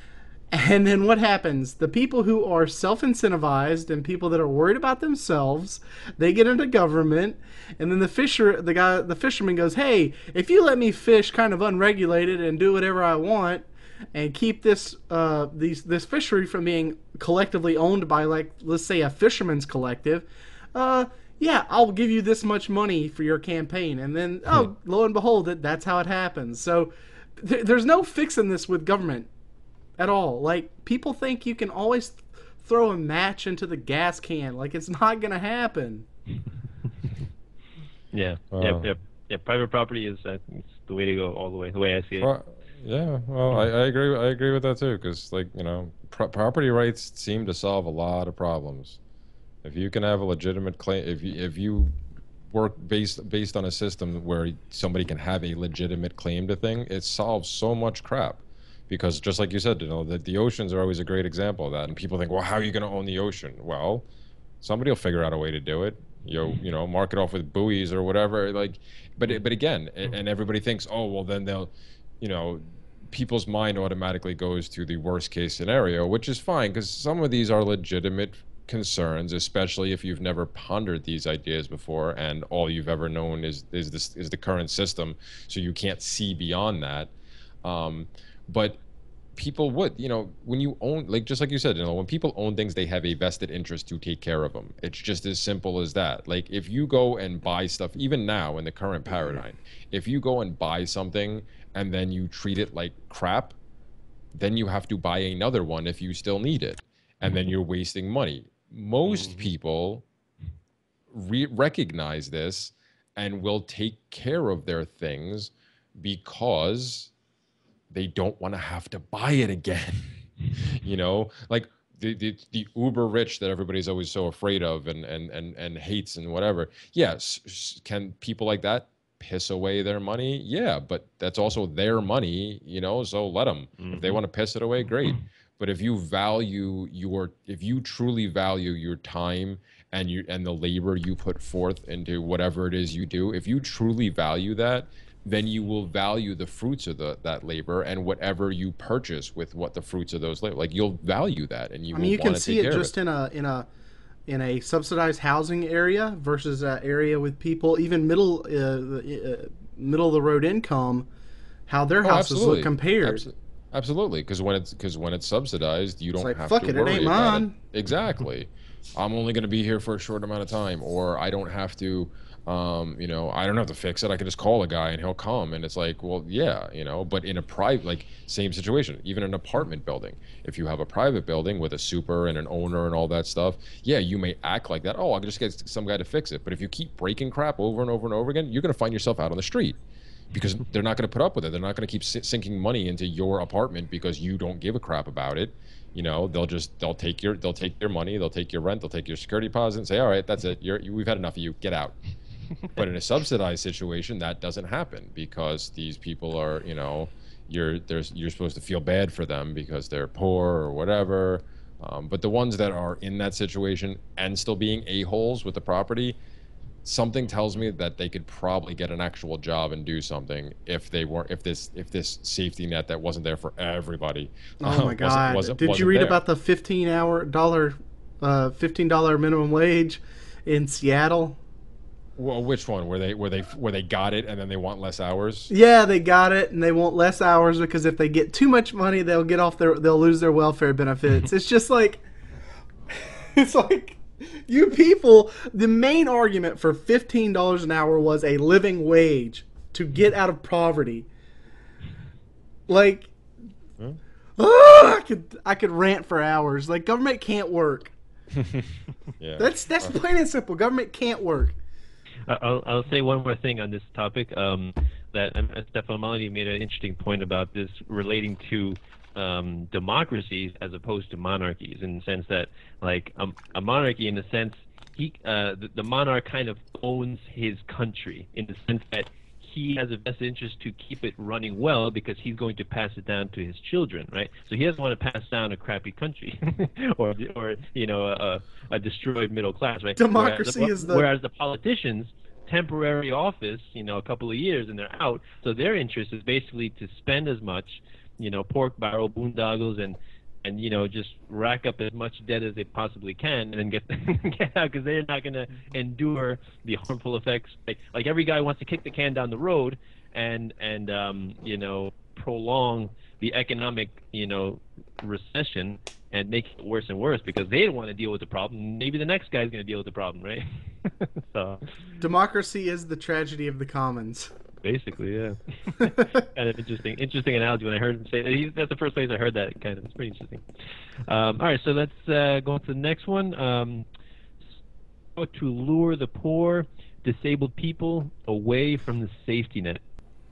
S3: And then what happens? The people who are self-incentivized and people that are worried about themselves, they get into government, and then the fisher, the guy, the fisherman goes, "Hey, if you let me fish kind of unregulated and do whatever I want, and keep this uh, these this fishery from being collectively owned by like let's say a fisherman's collective, uh, yeah, I'll give you this much money for your campaign." And then oh, lo and behold, that that's how it happens. So th- there's no fixing this with government at all. Like people think you can always throw a match into the gas can. Like it's not gonna happen.
S1: yeah,
S2: Uh,
S1: yeah, yeah, yeah. Private property is uh, it's the way to go all the way. The way I see it.
S2: Well, yeah, well, I, I agree. I agree with that too, because like you know, pro property rights seem to solve a lot of problems. If you can have a legitimate claim, if you if you work based based on a system where somebody can have a legitimate claim to thing, it solves so much crap. Because just like you said, you know, the, the oceans are always a great example of that. And people think, well, how are you going to own the ocean? Well, somebody will figure out a way to do it. You you know, mark it off with buoys or whatever. Like, but but again, and everybody thinks, oh, well, then they'll, you know, people's mind automatically goes to the worst case scenario, which is fine because some of these are legitimate concerns, especially if you've never pondered these ideas before and all you've ever known is is this is the current system, so you can't see beyond that. Um, but people would, you know, when you own, like just like you said, you know, when people own things, they have a vested interest to take care of them. It's just as simple as that. Like if you go and buy stuff, even now in the current paradigm, if you go and buy something and then you treat it like crap, then you have to buy another one if you still need it, and then you're wasting money. Most
S1: Mm-hmm.
S2: people re recognize this and will take care of their things because they don't want to have to buy it again. You know, like the, the the uber rich that everybody's always so afraid of and and and and hates and whatever. Yes, can people like that piss away their money? Yeah, but that's also their money, you know, so let them. Mm-hmm. If they want to piss it away, great. But if you value your, if you truly value your time and you and the labor you put forth into whatever it is you do, if you truly value that, then you will value the fruits of the, that labor and whatever you purchase with what the fruits of those labor. Like you'll value that, and you.
S3: I mean,
S2: will
S3: you can
S2: want to
S3: see
S2: take
S3: it
S2: care
S3: just
S2: of it.
S3: in a in a in a subsidized housing area versus an area with people even middle uh, uh, middle of the road income, how their
S2: Oh,
S3: houses
S2: absolutely.
S3: look compared.
S2: Abso- Absolutely, because when it's because when it's subsidized, you don't
S3: like,
S2: have
S3: fuck
S2: to
S3: it, it
S2: worry
S3: ain't
S2: about
S3: mine.
S2: it. Exactly. I'm only going to be here for a short amount of time, or I don't have to, um, you know, I don't have to fix it. I can just call a guy and he'll come. And it's like, well, yeah, you know, but in a private, like same situation, even an apartment building, if you have a private building with a super and an owner and all that stuff, yeah, you may act like that. Oh, I'll just get some guy to fix it. But if you keep breaking crap over and over and over again, you're going to find yourself out on the street because they're not going to put up with it. They're not going to keep sinking money into your apartment because you don't give a crap about it. You know, they'll just they'll take your they'll take your money, they'll take your rent, they'll take your security deposit, and say, all right, that's it. You're you, we've had enough of you. Get out. But in a subsidized situation, that doesn't happen because these people are, you know, you're there's you're supposed to feel bad for them because they're poor or whatever. Um, but the ones that are in that situation and still being a-holes with the property, something tells me that they could probably get an actual job and do something if they weren't if this if this safety net that wasn't there for everybody.
S3: Oh my
S2: uh,
S3: God!
S2: wasn't, wasn't,
S3: Did
S2: wasn't
S3: you read
S2: there.
S3: about the fifteen hour dollar, uh, fifteen dollar minimum wage in Seattle?
S2: Well, which one? Where they where they where they got it and then they want less hours?
S3: Yeah, they got it, and they want less hours because if they get too much money, they'll get off their they'll lose their welfare benefits. It's just like, it's like, you people. The main argument for fifteen dollars an hour was a living wage to get out of poverty. Like,
S2: Hmm?
S3: oh, I could I could rant for hours. Like, government can't work.
S2: Yeah.
S3: That's that's plain and simple. Government can't work.
S1: I'll, I'll say one more thing on this topic. Um, that um, Stefan Malini made an interesting point about this relating to um, democracies as opposed to monarchies, in the sense that, like, um, a monarchy, in the sense, he uh, the, the monarch kind of owns his country, in the sense that he has a vested interest to keep it running well because he's going to pass it down to his children, right? So he doesn't want to pass down a crappy country or, or you know, a, a destroyed middle class, right?
S3: Democracy
S1: whereas,
S3: is the
S1: whereas the politicians, temporary office, you know, a couple of years and they're out. So their interest is basically to spend as much, you know, pork barrel, boondoggles, and and you know, just rack up as much debt as they possibly can, and then get get out, because they're not going to endure the harmful effects. Like, like every guy wants to kick the can down the road and and um, you know, prolong the economic, you know, recession and make it worse and worse because they don't want to deal with the problem. Maybe the next guy's going to deal with the problem, right? So
S3: democracy is the tragedy of the commons.
S1: basically, yeah. Kind of interesting, interesting analogy when I heard him say that. He, that's the first place I heard that. Kind of, it's pretty interesting. Um, all right, so let's uh, go on to the next one. Um, how to lure the poor, disabled people away from the safety net.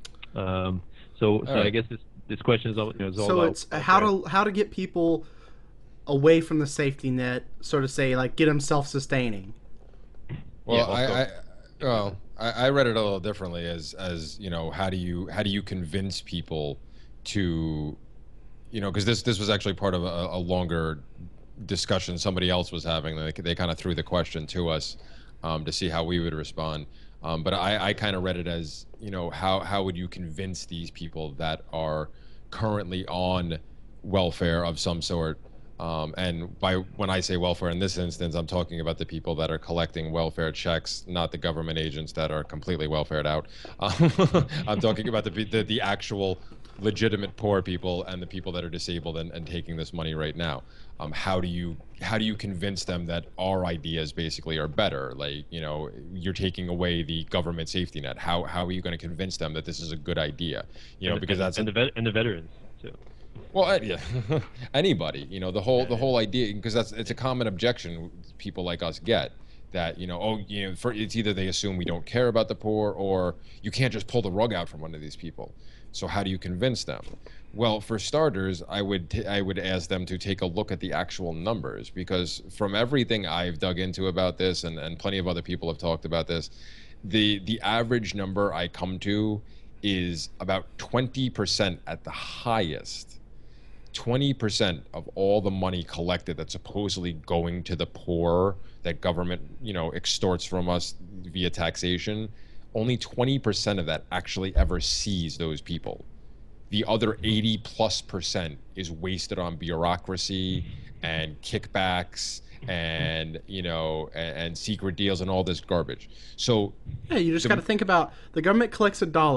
S1: Um, so, so
S2: right.
S1: I guess this this question is all, you know, is all
S3: So
S1: about
S3: it's how to how to get people away from the safety net, sort of say, like, get them self-sustaining.
S2: Well,
S1: Yeah,
S2: I,
S1: also-
S2: I well, I, I read it a little differently as as you know, how do you how do you convince people to, you know, because this this was actually part of a, a longer discussion somebody else was having. They they kind of threw the question to us um, to see how we would respond. Um, but I, I kind of read it as, you know, how how would you convince these people that are currently on welfare of some sort. Um, and by when I say welfare in this instance, I'm talking about the people that are collecting welfare checks, not the government agents that are completely welfared out. Um, I'm talking about the, the the actual legitimate poor people and the people that are disabled and, and taking this money right now. Um, how do you how do you convince them that our ideas basically are better? Like, you know, you're taking away the government safety net. How how are you going to convince them that this is a good idea? You know,
S1: and,
S2: because
S1: and,
S2: that's
S1: and
S2: a,
S1: the vet, and the veterans too.
S2: well, uh, yeah, anybody, you know, the whole the whole idea, because that's it's a common objection people like us get, that, you know, oh, you know, for it's either they assume we don't care about the poor, or you can't just pull the rug out from under these people. So how do you convince them? Well, for starters, I would t- I would ask them to take a look at the actual numbers, because from everything I've dug into about this, and, and plenty of other people have talked about this, the the average number I come to is about twenty percent at the highest. twenty percent of all the money collected that's supposedly going to the poor that government, you know, extorts from us via taxation, only twenty percent of that actually ever sees those people. The other eighty plus percent is wasted on bureaucracy and kickbacks and, you know, and, and secret deals and all this garbage. So
S3: Yeah, you just
S2: the-
S3: got to think about, the government collects a dollar,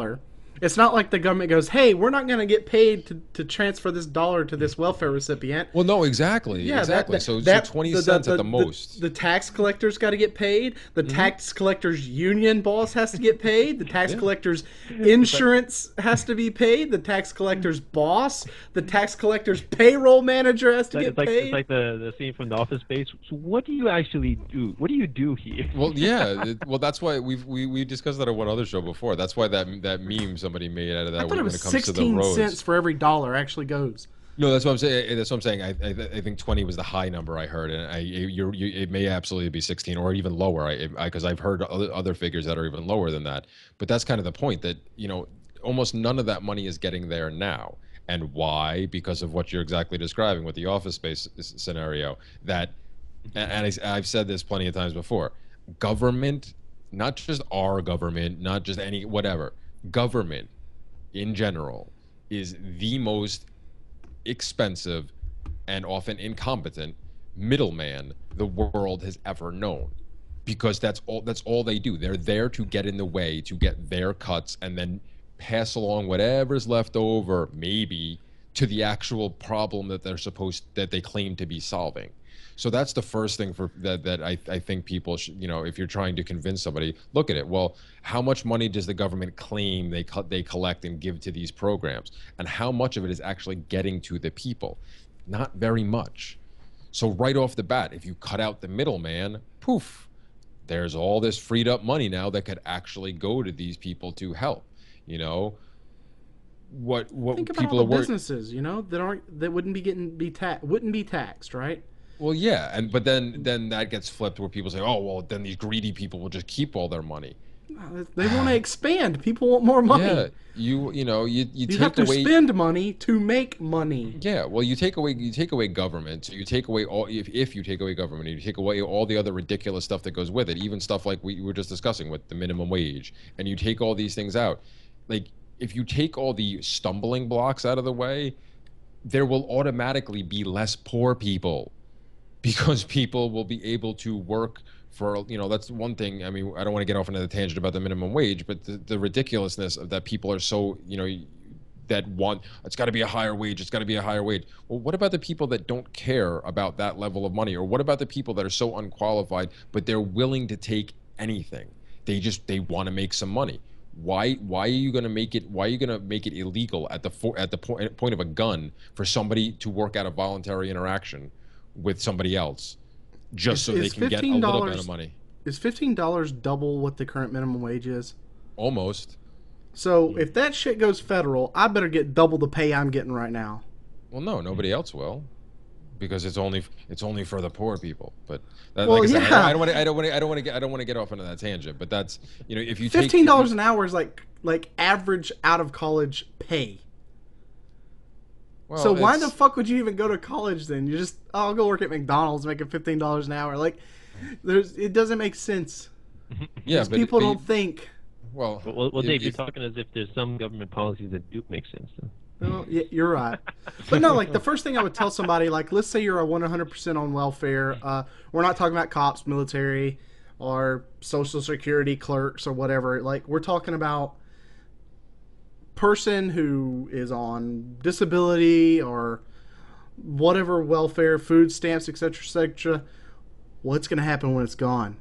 S3: It's not like the government goes, "Hey, we're not going to get paid to, to transfer this dollar to this welfare recipient."
S2: Well, no, exactly,
S3: Yeah,
S2: exactly.
S3: that,
S2: so,
S3: that
S2: so twenty
S3: the,
S2: cents
S3: the,
S2: at the
S3: the,
S2: most.
S3: The, the tax collector's got to get paid. The
S2: Mm-hmm.
S3: tax collector's union boss has to get paid. The tax
S2: Yeah.
S3: collector's insurance has to be paid. The tax collector's boss, the tax collector's payroll manager has to
S1: It's
S3: get
S1: like
S3: paid.
S1: it's like the, the scene from The Office Space. So what do you actually do? What do you do here?
S2: Well, yeah. It, well, that's why we've we, we discussed that on one other show before. That's why that that meme somebody made out of that
S3: I thought
S2: when
S3: it
S2: it
S3: was
S2: comes to the
S3: sixteen
S2: roads.
S3: cents for every dollar actually goes.
S2: No, that's what I'm saying. That's what I'm saying. I, I, I think twenty was the high number I heard, and I you're, you it may absolutely be sixteen or even lower. I because I've heard other other figures that are even lower than that. But that's kind of the point, that you know almost none of that money is getting there now. And why? Because of what you're exactly describing with the Office Space scenario. That, and I, I've said this plenty of times before. Government, not just our government, not just any whatever government in general, is the most expensive and often incompetent middleman the world has ever known, because that's all that's all they do. They're there to get in the way, to get their cuts, and then pass along whatever's left over, maybe, to the actual problem that they're supposed that they claim to be solving. So that's the first thing for that that I, I think people should, you know, if you're trying to convince somebody, look at it. Well, how much money does the government claim they co- they collect and give to these programs, and how much of it is actually getting to the people? Not very much. So right off the bat, if you cut out the middleman, poof, there's all this freed up money now that could actually go to these people to help. You know, what what
S3: Think about
S2: people
S3: all
S2: are
S3: the
S2: worried.
S3: businesses, you know, that aren't that wouldn't be getting be ta- wouldn't be taxed, right?
S2: Well, yeah, and but then then that gets flipped where people say, "Oh, well, then these greedy people will just keep all their money."
S3: Uh, They want to expand. People want more money.
S2: Yeah, you you know you you,
S3: You have
S2: take
S3: to
S2: away.
S3: spend money to make money.
S2: Yeah, well, you take away you take away government. So you take away all if if you take away government, you take away all the other ridiculous stuff that goes with it. Even stuff like we were just discussing with the minimum wage, and you take all these things out. Like if you take all the stumbling blocks out of the way, there will automatically be less poor people, because people will be able to work for, you know, that's one thing. I mean, I don't want to get off into the tangent about the minimum wage, but the, the ridiculousness of that people are so, you know, that want, it's got to be a higher wage, it's got to be a higher wage. Well, what about the people that don't care about that level of money? Or what about the people that are so unqualified, but they're willing to take anything? They just, they want to make some money. Why why are you going to make it why are you going to make it illegal at the for, at the point point of a gun for somebody to work out a voluntary interaction with somebody else, just
S3: Is-
S2: so they
S3: is
S2: can get a little bit
S3: fifteen dollars
S2: of money?
S3: Is fifteen dollars double what the current minimum wage is?
S2: Almost.
S3: So if that shit goes federal, I better get double the pay I'm getting right now.
S2: Well, no, nobody else will, because it's only it's only for the poor people. But that,
S3: Well,
S2: like I said,
S3: yeah.
S2: I don't want to I don't want to I don't want to get I don't want to get off into that tangent. But that's, you know, if you take
S3: Fifteen dollars
S2: if
S3: an hour is like like average out of college pay.
S2: you- well,
S3: So why
S2: it's-
S3: the fuck would you even go to college then? You just, oh, I'll go work at McDonald's making fifteen dollars an hour. Like, there's it doesn't make sense.
S2: yeah,
S3: Because
S2: but,
S3: people
S2: but
S3: don't
S2: you-
S3: think.
S2: well,
S1: Well, well
S2: if-
S1: Dave, you're
S2: if-
S1: talking as if there's some government policies that do make sense. Though.
S3: Well, yeah, you're right. But no, like the first thing I would tell somebody, like, let's say you're a one hundred percent on welfare. Uh, we're not talking about cops, military, or social security clerks or whatever. Like, we're talking about person who is on disability or whatever welfare, food stamps, et cetera, et cetera. What's going to happen when it's gone?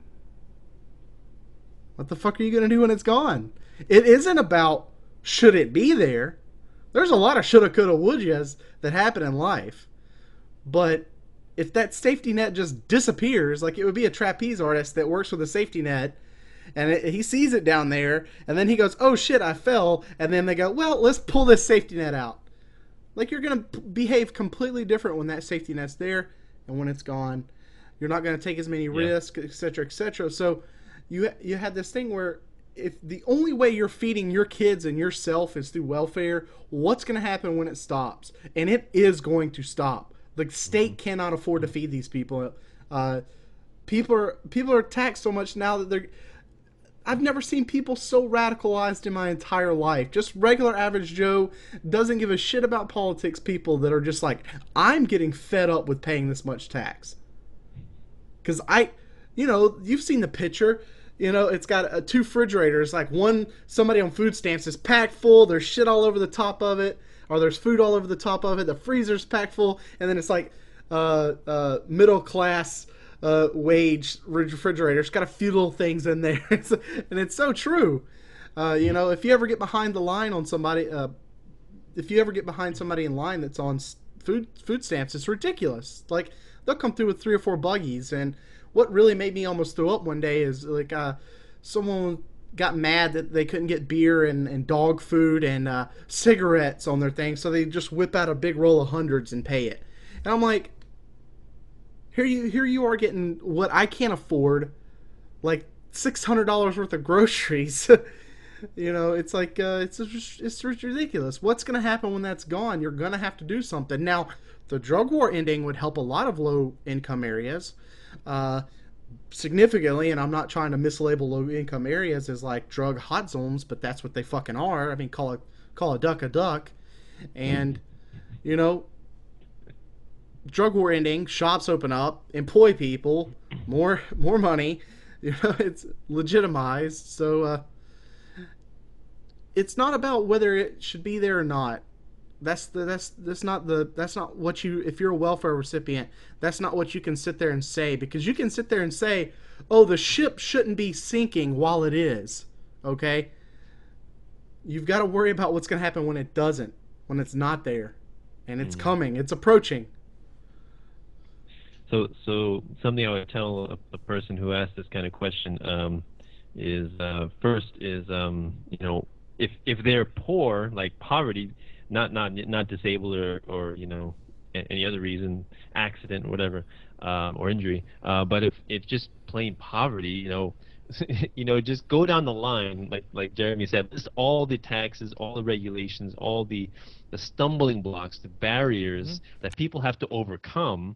S3: What the fuck are you going to do when it's gone? It isn't about should it be there. There's a lot of shoulda, coulda, would yas that happen in life. But if that safety net just disappears, like it would be a trapeze artist that works with a safety net, and it, he sees it down there, and then he goes, oh shit, I fell, and then they go, well, let's pull this safety net out. Like, you're going to behave completely different when that safety net's there and when it's gone. You're not going to take as many risks, et cetera, et cetera. So you you had this thing where if the only way you're feeding your kids and yourself is through welfare, what's going to happen when it stops? And it is going to stop. The state cannot afford to feed these people. Uh, people are people are taxed so much now that they're. I've never seen people so radicalized in my entire life. Just regular average Joe doesn't give a shit about politics. People that are just like, I'm getting fed up with paying this much tax. Because I, you know, you've seen the picture. You know, it's got uh, two refrigerators. Like one, somebody on food stamps is packed full. There's shit all over the top of it, or there's food all over the top of it. The freezer's packed full, and then it's like uh, uh, middle class uh, wage refrigerator. It's got a few little things in there, and it's so true. Uh, you know, if you ever get behind the line on somebody, uh, if you ever get behind somebody in line that's on food food stamps, it's ridiculous. Like they'll come through with three or four buggies, and what really made me almost throw up one day is like uh, someone got mad that they couldn't get beer and, and dog food and uh, cigarettes on their thing, so they just whip out a big roll of hundreds and pay it. And I'm like, here you here you are getting what I can't afford, like six hundred dollars worth of groceries. You know, it's like uh, it's just, it's ridiculous. What's going to happen when that's gone? You're going to have to do something. Now, the drug war ending would help a lot of low income areas. Uh, significantly, and I'm not trying to mislabel low income areas as like drug hot zones, but that's what they fucking are. I mean, call a call a duck a duck, and you know, drug war ending, shops open up, employ people, more more money. You know, it's legitimized. So uh, it's not about whether it should be there or not. That's the that's that's not the that's not what you, if you're a welfare recipient, that's not what you can sit there and say, because you can sit there and say, oh, the ship shouldn't be sinking while it is. Okay? You've got to worry about what's going to happen when it doesn't, when it's not there. And it's mm-hmm. coming, it's approaching.
S1: So so something I would tell a, a person who asked this kind of question um, is uh, first is um, you know, if if they're poor, like poverty, not not not disabled or, or you know, any other reason, accident or whatever, um, or injury, uh, but if it's just plain poverty, you know, you know, just go down the line, like like Jeremy said, list all the taxes, all the regulations, all the the stumbling blocks, the barriers mm-hmm. that people have to overcome,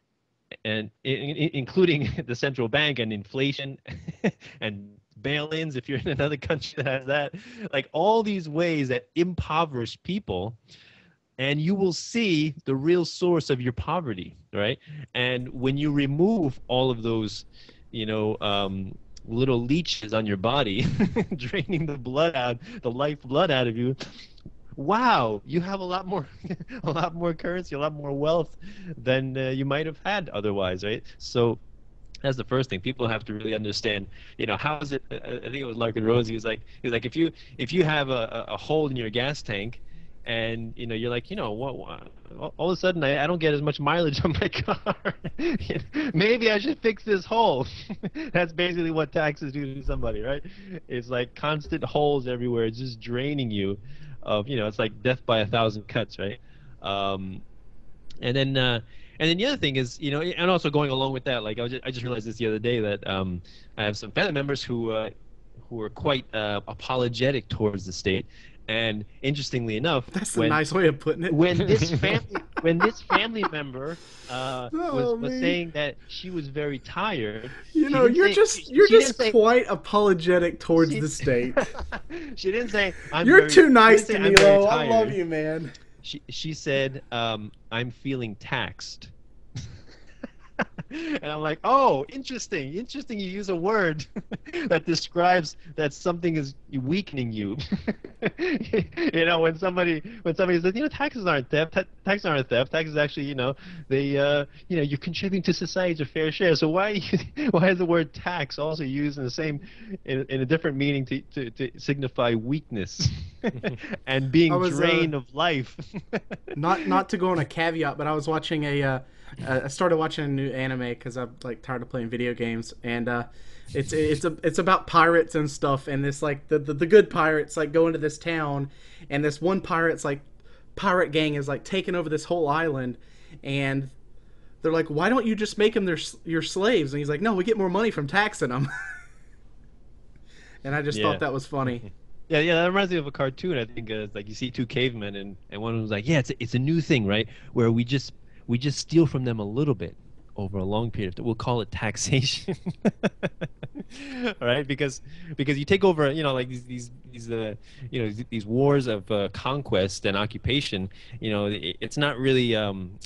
S1: and in, in, including the central bank and inflation and bail-ins if you're in another country that has that, like all these ways that impoverish people, and you will see the real source of your poverty, right? And when you remove all of those, you know, um, little leeches on your body, draining the blood out, the life blood out of you, wow, you have a lot more, a lot more currency, a lot more wealth than uh, you might have had otherwise, right? So that's the first thing. People have to really understand, you know, how is it, I think it was Larkin Rose, he was like, he was like, if you if you have a, a hole in your gas tank, and, you know, you're like, you know, what, what all of a sudden I, I don't get as much mileage on my car. Maybe I should fix this hole. That's basically what taxes do to somebody, right? It's like constant holes everywhere. It's just draining you of, you know, it's like death by a thousand cuts, right? Um, and then, uh, And then the other thing is, you know, and also going along with that, like I, was just, I just realized this the other day that um, I have some family members who uh, who are quite uh, apologetic towards the state. And interestingly enough,
S3: that's
S1: when,
S3: a nice way of putting it.
S1: When this family, when this family member uh,
S3: oh,
S1: was, was saying that she was very tired,
S3: you know, you're
S1: say,
S3: just
S1: she,
S3: you're
S1: she
S3: just quite say, apologetic towards
S1: she,
S3: the state.
S1: She didn't say I'm.
S3: You're
S1: very,
S3: too nice to me, Lo.
S1: I
S3: love you, man.
S1: She she said, um, "I'm feeling taxed." And I'm like, oh, interesting, interesting. You use a word that describes that something is weakening you. You know, when somebody when somebody says, you know, taxes aren't theft. Ta taxes aren't theft. Taxes actually, you know, they, uh, you know, you're contributing to society's a fair share. So why why is the word tax also used in the same in, in a different meaning to to, to signify weakness and being
S3: was,
S1: drained
S3: uh,
S1: of life?
S3: not not to go on a caveat, but I was watching a. Uh, Uh, I started watching a new anime because I'm like tired of playing video games, and uh, it's it's a, it's about pirates and stuff. And this like the, the the good pirates like go into this town, and this one pirate's like pirate gang is like taking over this whole island, and they're like, why don't you just make them their your slaves? And he's like, no, we get more money from taxing them. And I just
S1: yeah.
S3: thought that was funny.
S1: Yeah, yeah, that reminds me of a cartoon. I think uh, it's like you see two cavemen, and and one was like, yeah, it's a, it's a new thing, right? Where we just we just steal from them a little bit over a long period of time. We'll call it taxation. All right, because because you take over, you know, like these these these uh, you know, these wars of uh, conquest and occupation. You know, it, it's not really um,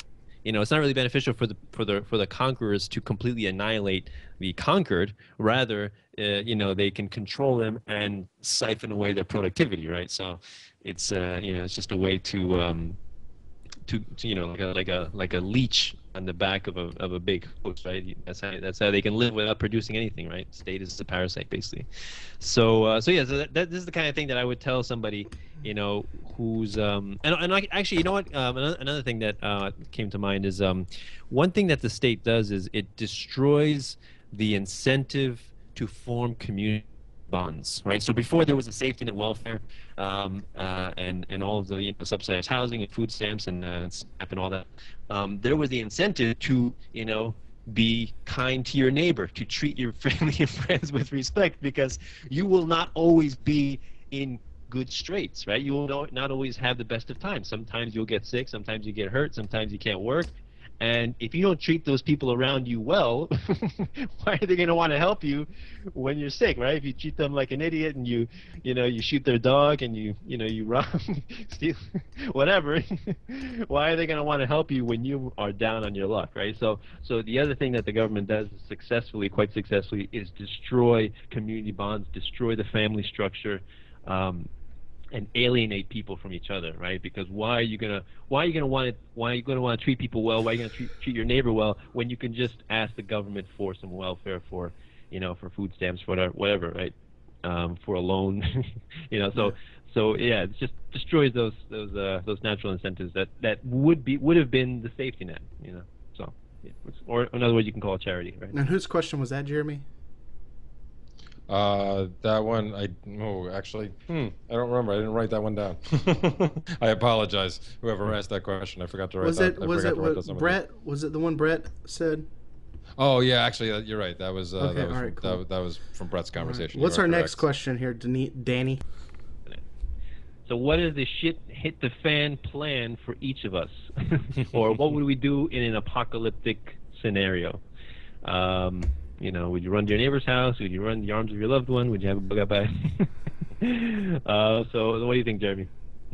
S1: you know, it's not really beneficial for the for the for the conquerors to completely annihilate the conquered. Rather, uh, you know, they can control them and siphon away their productivity, right? So, it's uh, you know, it's just a way to um, to, to you know like a like a like a leech on the back of a of a big host, right? That's how that's how they can live without producing anything, right? State is a parasite, basically. So uh, so yeah, so that, that this is the kind of thing that I would tell somebody, you know, who's um and and I, actually, you know what, um, another, another thing that uh, came to mind is um one thing that the state does is it destroys the incentive to form community bonds, right? So before there was a safety net welfare, um, uh, and and all of the, you know, subsidized housing and food stamps and uh, SNAP and all that, um, there was the incentive to, you know, be kind to your neighbor, to treat your family and friends with respect, because you will not always be in good straits, right? You will not always have the best of times. Sometimes you'll get sick, sometimes you get hurt, sometimes you can't work. And if you don't treat those people around you well, why are they going to want to help you when you're sick, right? If you treat them like an idiot and you, you know, you shoot their dog and you, you know, you rob, steal, whatever, why are they going to want to help you when you are down on your luck, right? So, so the other thing that the government does successfully, quite successfully, is destroy community bonds, destroy the family structure. Um, and alienate people from each other, right? Because why are you gonna why are you gonna want to why are you gonna want to treat people well? Why are you gonna treat, treat your neighbor well when you can just ask the government for some welfare, for, you know, for food stamps, for whatever, whatever, right? Um, for a loan, you know. So so yeah, it just destroys those those uh, those natural incentives that that would be would have been the safety net, you know. So yeah. Or in other words, you can call it charity, right?
S3: And whose question was that, Jeremy?
S2: Uh, that one, I, oh, actually, hmm, I don't remember. I didn't write that one down. I apologize, whoever asked that question. I forgot to write
S3: Was
S2: that.
S3: it
S2: I
S3: was
S2: forgot
S3: it
S2: to write
S3: what,
S2: that
S3: Brett? Was it the one Brett said?
S2: Oh yeah, actually, uh, you're right. That was uh,
S3: Okay,
S2: that was
S3: all
S2: from,
S3: right, cool.
S2: that, that was from Brett's conversation.
S3: What's
S2: You are
S3: our next
S2: correct.
S3: question here, Dani- Danny?
S1: So what is the shit hit the fan plan for each of us? Or what would we do in an apocalyptic scenario? Um, you know, would you run to your neighbor's house? Would you run in the arms of your loved one? Would you have a bug up eye? uh, so what do you think, Jeremy?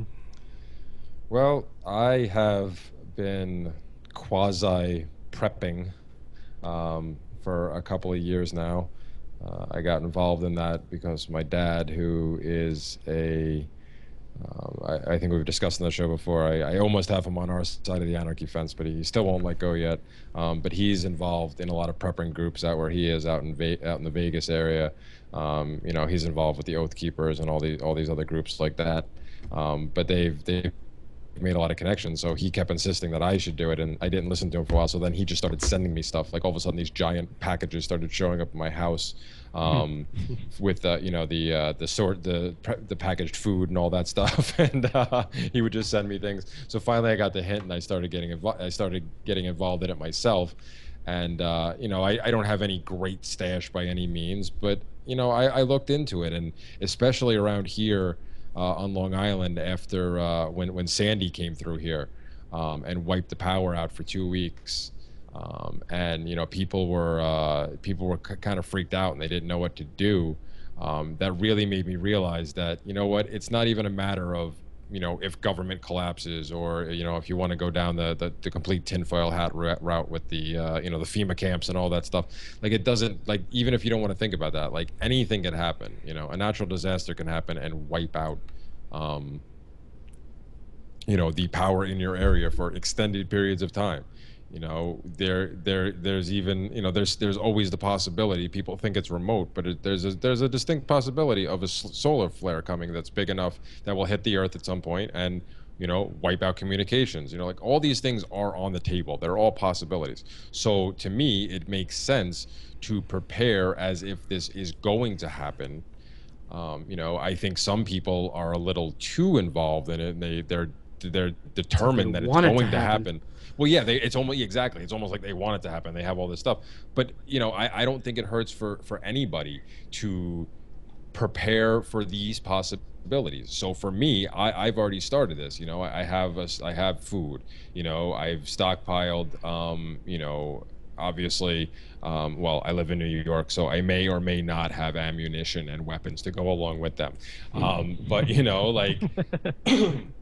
S2: Well, I have been quasi prepping um, for a couple of years now. Uh, I got involved in that because my dad, who is a Um, I, I think we've discussed on the show before. I, I almost have him on our side of the anarchy fence, but he still won't let go yet. Um, but he's involved in a lot of prepping groups out where he is, out in Ve- out in the Vegas area. Um, you know, he's involved with the Oath Keepers and all these all these other groups like that. Um, but they've they've made a lot of connections, so he kept insisting that I should do it, and I didn't listen to him for a while. So then he just started sending me stuff. Like all of a sudden, these giant packages started showing up at my house, um, with uh, you know the uh, the sort the the packaged food and all that stuff. And uh, he would just send me things. So finally, I got the hint, and I started getting invo- I started getting involved in it myself. And uh, you know, I, I don't have any great stash by any means, but you know, I, I looked into it, and especially around here. Uh, on Long Island after uh, when when Sandy came through here um, and wiped the power out for two weeks, um, and you know people were uh, people were c- kind of freaked out and they didn't know what to do. Um, that really made me realize that, you know what, it's not even a matter of, you know, if government collapses, or you know, if you want to go down the, the, the complete tinfoil hat route with the uh, you know, the FEMA camps and all that stuff. Like, it doesn't, like, even if you don't want to think about that, like, anything can happen. You know, a natural disaster can happen and wipe out um, you know, the power in your area for extended periods of time. You know, there, there, there's even, you know, there's, there's always the possibility. People think it's remote, but it, there's a, there's a distinct possibility of a s- solar flare coming that's big enough that will hit the Earth at some point and, you know, wipe out communications. You know, like, all these things are on the table. They're all possibilities. So to me, it makes sense to prepare as if this is going to happen. Um, you know, I think some people are a little too involved in it, and they, they're, they're determined
S3: They
S2: that it's
S3: want it
S2: going
S3: to
S2: to
S3: happen.
S2: happen. Well, yeah, they, it's almost exactly. It's almost like they want it to happen. They have all this stuff, but you know, I, I don't think it hurts for for anybody to prepare for these possibilities. So for me, I, I've already started this. You know, I, I have a, I have food. You know, I've stockpiled. Um, you know, obviously, um, well, I live in New York, so I may or may not have ammunition and weapons to go along with them. Um, but you know, like.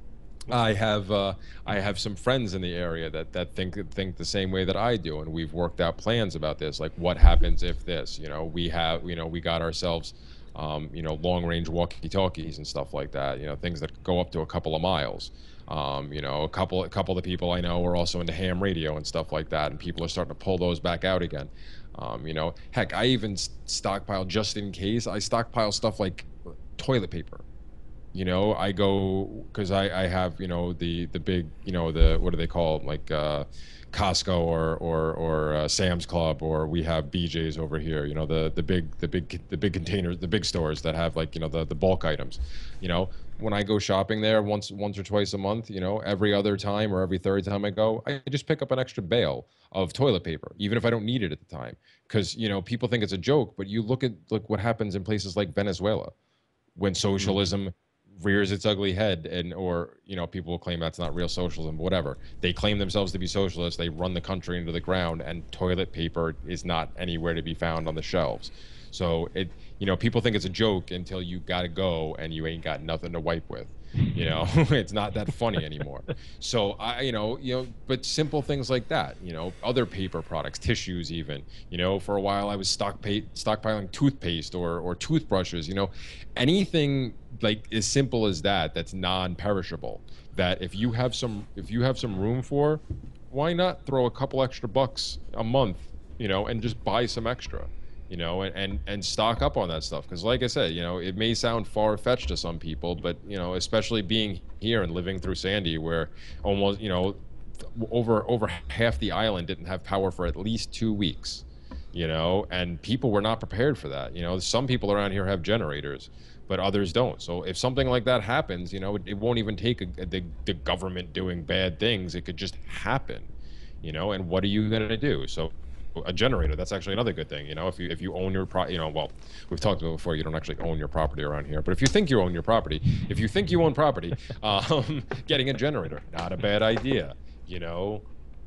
S2: I have uh, I have some friends in the area that that think think the same way that I do, and we've worked out plans about this. Like, what happens if this? You know, we have you know we got ourselves, um, you know, long range walkie talkies and stuff like that. You know, things that go up to a couple of miles. Um, you know, a couple a couple of the people I know are also into ham radio and stuff like that, and people are starting to pull those back out again. Um, you know, heck, I even stockpile just in case. I stockpile stuff like toilet paper. You know, I go because I, I have, you know, the the big, you know, the what do they call 'em? Like uh, Costco or or or uh, Sam's Club, or we have B J's over here. You know, the the big the big the big containers, the big stores that have, like, you know, the the bulk items. You know, when I go shopping there once once or twice a month, you know, every other time or every third time I go, I just pick up an extra bale of toilet paper, even if I don't need it at the time. Because, you know, people think it's a joke, but you look at look what happens in places like Venezuela when socialism rears its ugly head, and or you know people will claim that's not real socialism, but whatever. They claim themselves to be socialists. They run the country into the ground, and toilet paper is not anywhere to be found on the shelves. So it, you know, people think it's a joke until you gotta go and you ain't got nothing to wipe with. You know, it's not that funny anymore. So I, you know, you know, but simple things like that. You know, other paper products, tissues, even. You know, for a while I was stock stockpiling toothpaste or or toothbrushes. You know, anything like as simple as that that's non-perishable. That if you have some if you have some room for, why not throw a couple extra bucks a month, you know, and just buy some extra. You know, and, and, and stock up on that stuff. Because like I said, you know, it may sound far-fetched to some people, but, you know, especially being here and living through Sandy, where almost, you know, over over half the island didn't have power for at least two weeks, you know, and people were not prepared for that. You know, some people around here have generators, but others don't. So if something like that happens, you know, it, it won't even take a, a, the, the government doing bad things. It could just happen, you know, and what are you going to do? So a generator, that's actually another good thing. You know, if you if you own your pro, you know, well, we've talked about before, you don't actually own your property around here, but if you think you own your property, if you think you own property, um, getting a generator, not a bad idea. You know,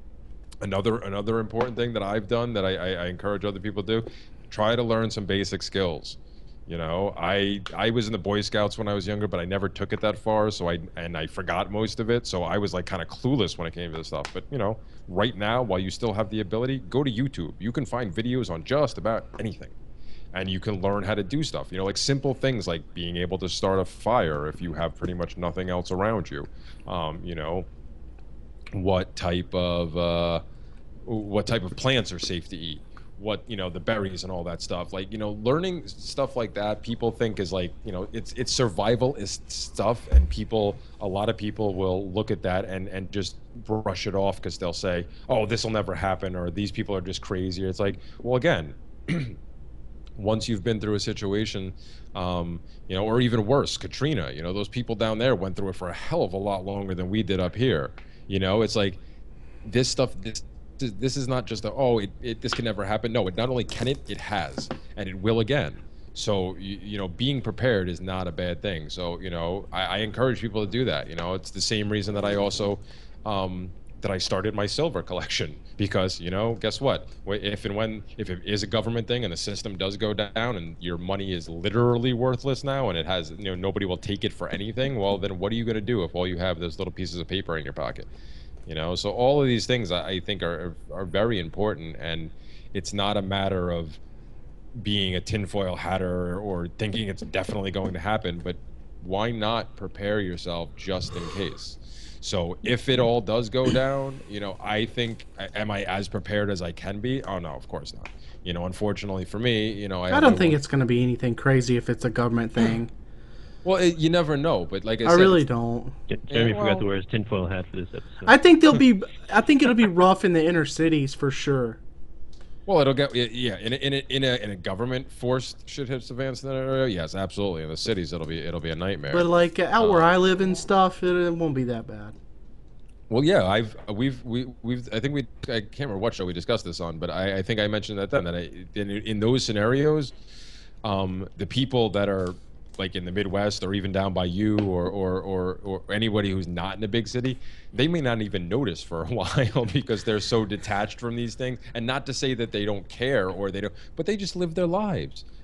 S2: another another important thing that I've done that I, I, I encourage other people to do, try to learn some basic skills. You know, I I was in the Boy Scouts when I was younger, but I never took it that far. So I and I forgot most of it. So I was like kind of clueless when it came to this stuff. But you know, right now, while you still have the ability, go to YouTube. You can find videos on just about anything, and you can learn how to do stuff. You know, like simple things like being able to start a fire if you have pretty much nothing else around you. Um, you know, what type of uh, what type of plants are safe to eat. What, you know, the berries and all that stuff, like, you know, learning stuff like that, people think is like, you know, it's it's survivalist stuff, and people, a lot of people will look at that and and just brush it off because they'll say, oh, this will never happen, or these people are just crazy. It's like, well, again, once you've been through a situation, um, you know, or even worse, Katrina, you know, those people down there went through it for a hell of a lot longer than we did up here. You know, it's like this stuff, this this is not just a, oh, it, it this can never happen. No, it not only can it, it has, and it will again. So you, you know, being prepared is not a bad thing. So you know, I, I encourage people to do that. You know, it's the same reason that I also um, that I started my silver collection, because you know, guess what? If and when if it is a government thing and the system does go down and your money is literally worthless now and it has, you know, nobody will take it for anything, well then what are you going to do if all you have those little pieces of paper in your pocket? You know, so all of these things I think are are very important, and it's not a matter of being a tinfoil hatter or thinking it's definitely going to happen, but why not prepare yourself just in case? So if it all does go down, you know, I think, am I as prepared as I can be? Oh no, of course not. You know, unfortunately for me, you know, I,
S3: I don't think it's going to be anything crazy if it's a government thing.
S2: Well, it, you never know, but like I,
S3: I
S2: said,
S3: really don't.
S1: Jeremy
S2: Yeah, well,
S1: forgot to wear his tinfoil hat for this episode.
S3: I think they'll be. I think it'll be rough in the inner cities for sure.
S2: Well, it'll get, yeah, in a, in a, in a, in a government forced shit hits advance in that area, yes, absolutely. In the cities, it'll be it'll be a nightmare.
S3: But like out
S2: um,
S3: where I live and stuff, it, it won't be that bad.
S2: Well, yeah, I've we've we we've I think we I can't remember what show we discussed this on, but I, I think I mentioned that then that I, in in those scenarios, um, the people that are like in the Midwest or even down by you or, or or or anybody who's not in a big city, they may not even notice for a while because they're so detached from these things. And not to say that they don't care or they don't, but they just live their lives.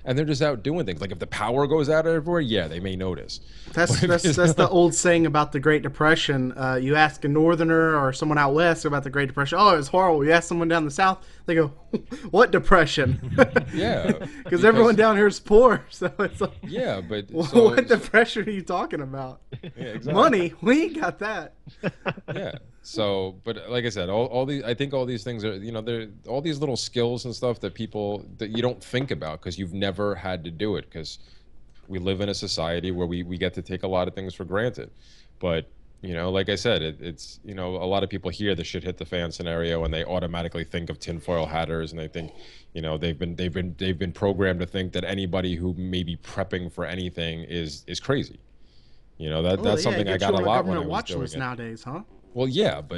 S2: and they're just out doing things. Like if the power goes out everywhere, yeah, they may notice.
S3: That's that's that's the old saying about the Great Depression. Uh, you ask a northerner or someone out west about the Great Depression. Oh, it was horrible. You ask someone down the south, they go, "What depression?"
S2: Yeah,
S3: because everyone down here is poor. So it's like,
S2: yeah, but
S3: what
S2: so,
S3: depression are you talking about?
S2: Yeah, exactly.
S3: Money, we ain't got that.
S2: Yeah. So, but like I said, all, all these, I think all these things are, you know, they're all these little skills and stuff that people, that you don't think about because you've never had to do it, because we live in a society where we, we get to take a lot of things for granted. But, you know, like I said, it, it's, you know, a lot of people hear the shit hit the fan scenario and they automatically think of tinfoil hatters, and they think, you know, they've been, they've been, they've been programmed to think that anybody who may be prepping for anything is, is crazy. You know, that,
S3: Oh,
S2: that's
S3: yeah,
S2: something I
S3: get
S2: got
S3: you
S2: a
S3: on
S2: lot when I
S3: government
S2: was
S3: watch
S2: doing
S3: list
S2: it.
S3: nowadays, huh?
S2: Well, yeah, but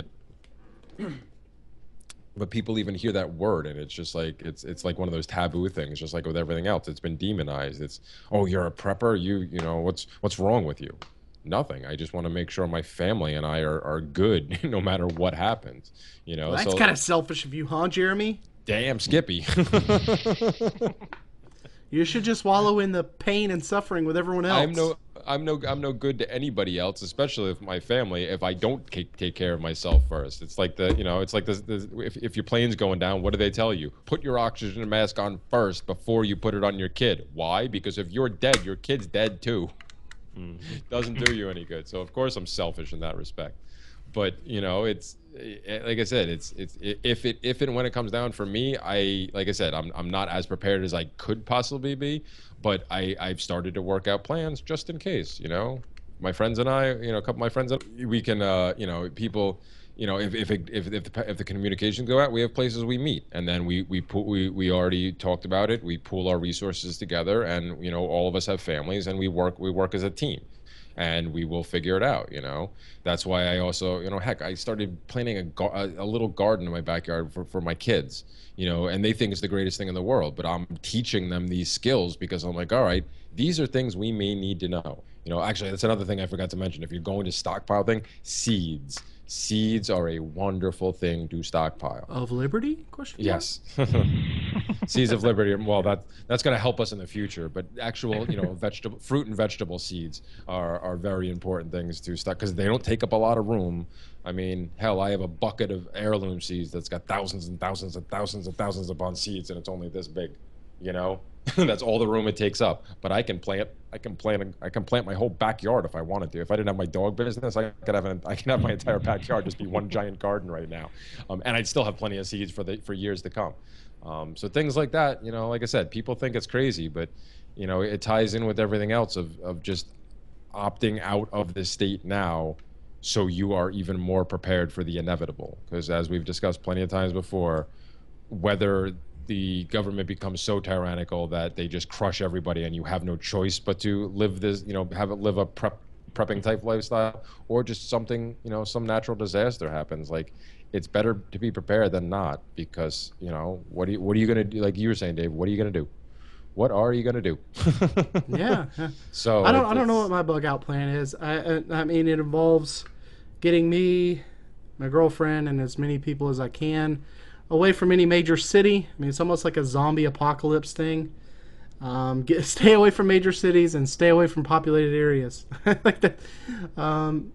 S2: but people even hear that word, and it's just like it's it's like one of those taboo things, just like with everything else. It's been demonized. It's, oh, you're a prepper. You you know what's what's wrong with you? Nothing. I just want to make sure my family and I are, are good no matter what happens. You know,
S3: Well, that's
S2: so,
S3: kind of selfish of you, huh, Jeremy?
S2: damn Skippy.
S3: You should just wallow in the pain and suffering with everyone else.
S2: I'm no, I'm no, I'm no good to anybody else, especially with my family, if I don't take, take care of myself first. It's like the, you know, it's like the, the if, if your plane's going down, what do they tell you? Put your oxygen mask on first before you put it on your kid. Why? Because if you're dead, your kid's dead too. Mm. Doesn't do you any good. So of course I'm selfish in that respect. But you know, it's like I said, it's it's if it if and when it comes down for me, I like I said, I'm I'm not as prepared as I could possibly be, but I I've started to work out plans just in case. You know, my friends and I, you know, a couple of my friends, we can, uh, you know, people, you know, if if it, if if the, if the communications go out, we have places we meet, and then we we put we we already talked about it. We pool our resources together, and you know, all of us have families, and we work we work as a team. And we will figure it out, you know. That's why I also, you know, heck, I started planting a, gar- a little garden in my backyard for, for my kids, you know, and they think it's the greatest thing in the world. But I'm teaching them these skills because I'm like, all right, these are things we may need to know. You know, actually, that's another thing I forgot to mention. If you're going to stockpile thing, seeds. Seeds are a wonderful thing to stockpile.
S3: Of liberty? Question.
S2: Yes. Seeds of liberty. Well, that that's going to help us in the future. But actual, you know, vegetable, fruit and vegetable seeds are are very important things to stock because they don't take up a lot of room. I mean, hell, I have a bucket of heirloom seeds that's got thousands and thousands and thousands and thousands of pound seeds, and it's only this big. You know, that's all the room it takes up. But I can plant, I can plant, I can plant my whole backyard if I wanted to. If I didn't have my dog business, I could have, an, I can have my entire backyard just be one giant garden right now, um, and I'd still have plenty of seeds for the for years to come. Um, so things like that, you know, like I said, people think it's crazy, but you know, it ties in with everything else of of just opting out of the state now, so you are even more prepared for the inevitable. Because as we've discussed plenty of times before, whether the government becomes so tyrannical that they just crush everybody and you have no choice but to live this, you know, have it live a prep, prepping type lifestyle, or just something, you know, some natural disaster happens. Like, it's better to be prepared than not, because, you know, what are you, what are you going to do? Like you were saying, Dave, what are you going to do? What are you going to do?
S3: Yeah.
S2: So
S3: I don't, I don't know what my bug out plan is. I, I mean, it involves getting me, my girlfriend, and as many people as I can away from any major city. I mean, it's almost like a zombie apocalypse thing. Um, get stay away from major cities and stay away from populated areas. Like that. Um,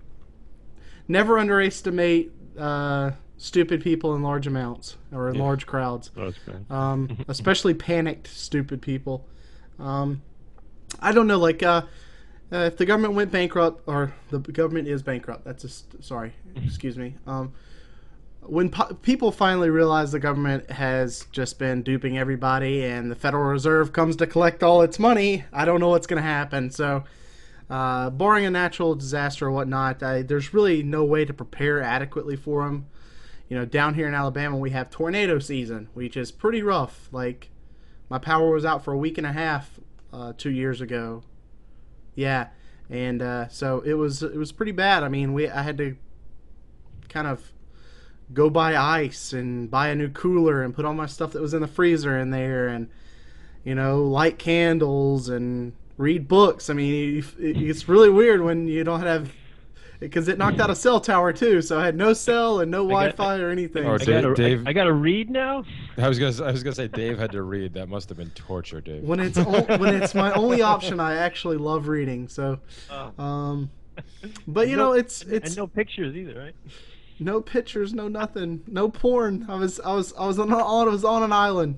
S3: never underestimate uh, stupid people in large amounts or in
S2: Yeah.
S3: large crowds.
S1: That's great.
S3: Um, especially panicked, stupid people. Um, I don't know, like uh, uh, if the government went bankrupt, or the government is bankrupt. That's just sorry, excuse me. Um, when po- people finally realize the government has just been duping everybody and the Federal Reserve comes to collect all its money, I don't know what's going to happen. So, uh, barring a natural disaster or whatnot, I, there's really no way to prepare adequately for them. You know, down here in Alabama, we have tornado season, which is pretty rough. Like, my power was out for a week and a half uh, two years ago. Yeah, and uh, so it was it was pretty bad. I mean, we I had to kind of go buy ice and buy a new cooler and put all my stuff that was in the freezer in there, and you know, light candles and read books. I mean, it's really weird when you don't have because it knocked out a cell tower too. So I had no cell and no
S1: I got-
S3: Wi-Fi or anything.
S2: Or
S1: I
S3: So
S2: Dave-
S1: gotta,
S2: Dave-
S1: I, I gotta read now.
S2: I was gonna, I was gonna say Dave had to read. That must have been torture, Dave.
S3: when it's o- when it's my only option, I actually love reading. So,
S1: Oh.
S3: um, but you
S1: No-
S3: know, it's it's
S1: and no pictures either, right?
S3: no pictures, no nothing, no porn. I was I was I was on I was on an island.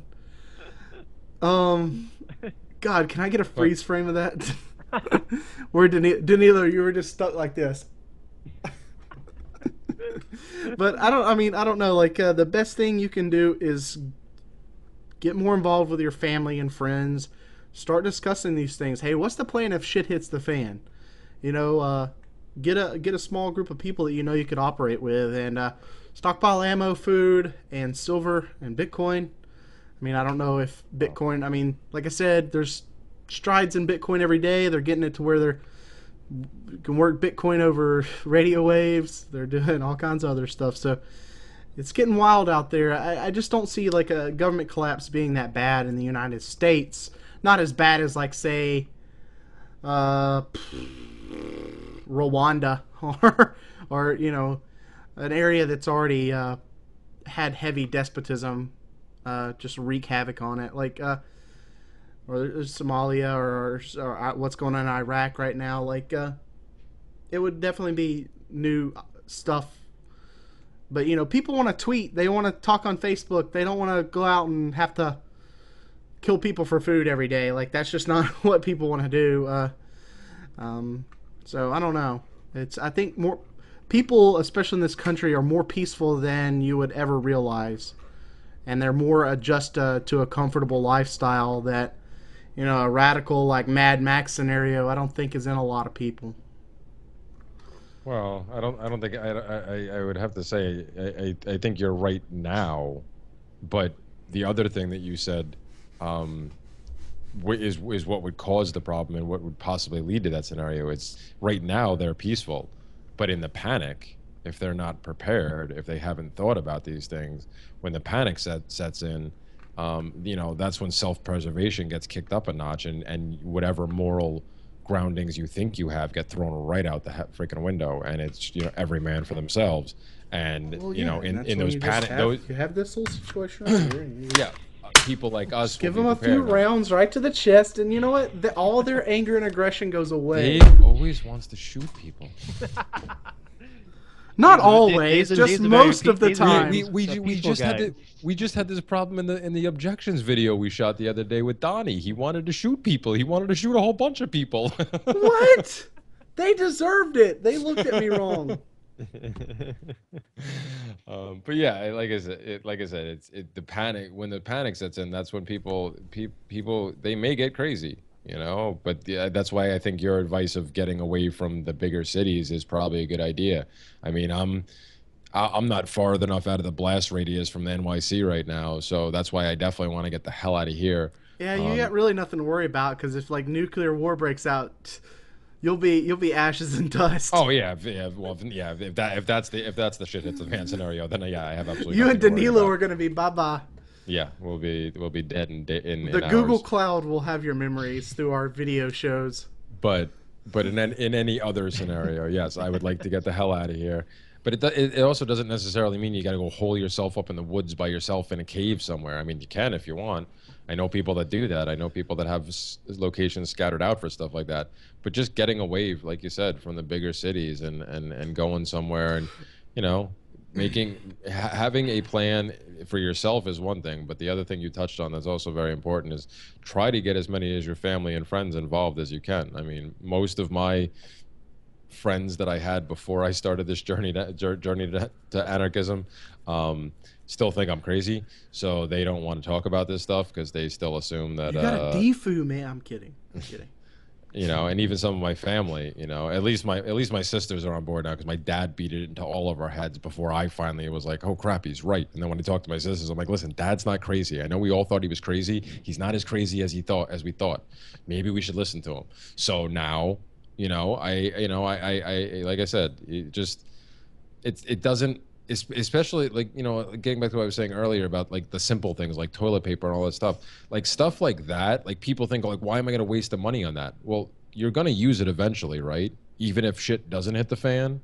S3: Um, God, can I get a freeze frame of that? Where Dani- Danilo, you were just stuck like this. But I don't. I mean, I don't know. Like uh, the best thing you can do is get more involved with your family and friends. Start discussing these things. Hey, what's the plan if shit hits the fan? You know, uh, get a get a small group of people that you know you could operate with, and uh, stockpile ammo, food, and silver and Bitcoin. I mean, I don't know if Bitcoin. I mean, like I said, there's strides in Bitcoin every day. They're getting it to where they're can work Bitcoin over radio waves. They're doing all kinds of other stuff. So it's getting wild out there. I, I just don't see like a government collapse being that bad in the United States. Not as bad as like say uh, Rwanda or or you know an area that's already uh, had heavy despotism uh, just wreak havoc on it. Like uh, or Somalia or, or what's going on in Iraq right now. Like, uh, it would definitely be new stuff. But, you know, people want to tweet. They want to talk on Facebook. They don't want to go out and have to kill people for food every day. Like, that's just not what people want to do. Uh, um, so, I don't know. It's I think more people, especially in this country, are more peaceful than you would ever realize. And they're more adjust uh, to a comfortable lifestyle that, you know, a radical like Mad Max scenario, I don't think is in a lot of people.
S2: Well, I don't. I don't think. I. I, I would have to say. I, I. I think you're right now, but the other thing that you said, um, wh- is is what would cause the problem and what would possibly lead to that scenario. It's right now they're peaceful, but in the panic, if they're not prepared, if they haven't thought about these things, when the panic set sets in, um, you know, that's when self-preservation gets kicked up a notch, and and whatever moral groundings you think you have get thrown right out the he- freaking window, and it's, you know, every man for themselves. And
S3: Well,
S2: you
S3: yeah,
S2: know,
S3: and
S2: in
S3: that's
S2: in
S3: when
S2: those
S3: you just
S2: panic
S3: have,
S2: those
S3: you have this little situation right here. And you
S2: yeah, uh, people like us
S3: give
S2: will
S3: them
S2: be
S3: a few
S2: prepared.
S3: rounds right to the chest, and you know what? The, all their anger and aggression goes away.
S2: Dave always wants to shoot people.
S3: Not
S1: Dave's a-
S3: always,
S1: Dave's a-
S3: just
S1: Dave's a very
S3: most of the
S1: pe- Dave's a-
S3: time.
S2: We we,
S1: The
S2: we, we
S1: peaceful
S2: just had
S1: guy.
S2: to, we just had this problem in the in the objections video we shot the other day with Donnie. He wanted to shoot people. He wanted to shoot a whole bunch of people.
S3: What? They deserved it. They looked at me wrong.
S2: um, but yeah, I- like I said, it, like I said, it's it, the panic. When the panic sets in, that's when people pe- people they may get crazy, you know. But yeah, that's why I think your advice of getting away from the bigger cities is probably a good idea. I mean, I'm I- I'm not far enough out of the blast radius from the N Y C right now, so that's why I definitely want to get the hell out of here.
S3: Yeah, you
S2: Um,
S3: got really nothing to worry about because if like nuclear war breaks out, you'll be you'll be ashes and dust.
S2: Oh yeah, if- yeah, well, if- yeah. If that if that's the if that's the shit hits the fan scenario, then yeah, I have absolutely.
S3: you
S2: nothing
S3: and
S2: to worry
S3: Danilo
S2: about.
S3: are gonna be bye bye.
S2: Yeah, we'll be we'll be dead in da- in,
S3: The
S2: in
S3: Google
S2: hours.
S3: Cloud will have your memories through our video shows.
S2: But but in an- in any other scenario, yes, I would like to get the hell out of here. But it do- it, it also doesn't necessarily mean you got to go hole yourself up in the woods by yourself in a cave somewhere. I mean, you can if you want. I know people that do that. I know people that have s- locations scattered out for stuff like that. But just getting away, like you said, from the bigger cities and and and going somewhere and, you know, making ha- having a plan for yourself is one thing, but the other thing you touched on that's also very important is try to get as many as your family and friends involved as you can. I mean, most of my friends that I had before I started this journey to, jour- journey to, to anarchism um, still think I'm crazy, so they don't want to talk about this stuff because they still assume that
S3: You got
S2: uh,
S3: a defoo, man. I'm kidding. I'm kidding.
S2: you know, and even some of my family, you know, at least my at least my sisters are on board now because my dad beat it into all of our heads before I finally was like, oh crap, he's right. And then when I talked to my sisters, I'm like, listen, Dad's not crazy. I know we all thought he was crazy. He's not as crazy as he thought as we thought. Maybe we should listen to him. So now, you know, I you know, I I, I like I said, it just it's it doesn't. es- Especially like, you know, getting back to what I was saying earlier about like the simple things like toilet paper and all that stuff, like stuff like that, like people think like, why am I going to waste the money on that? Well, you're going to use it eventually, right? Even if shit doesn't hit the fan.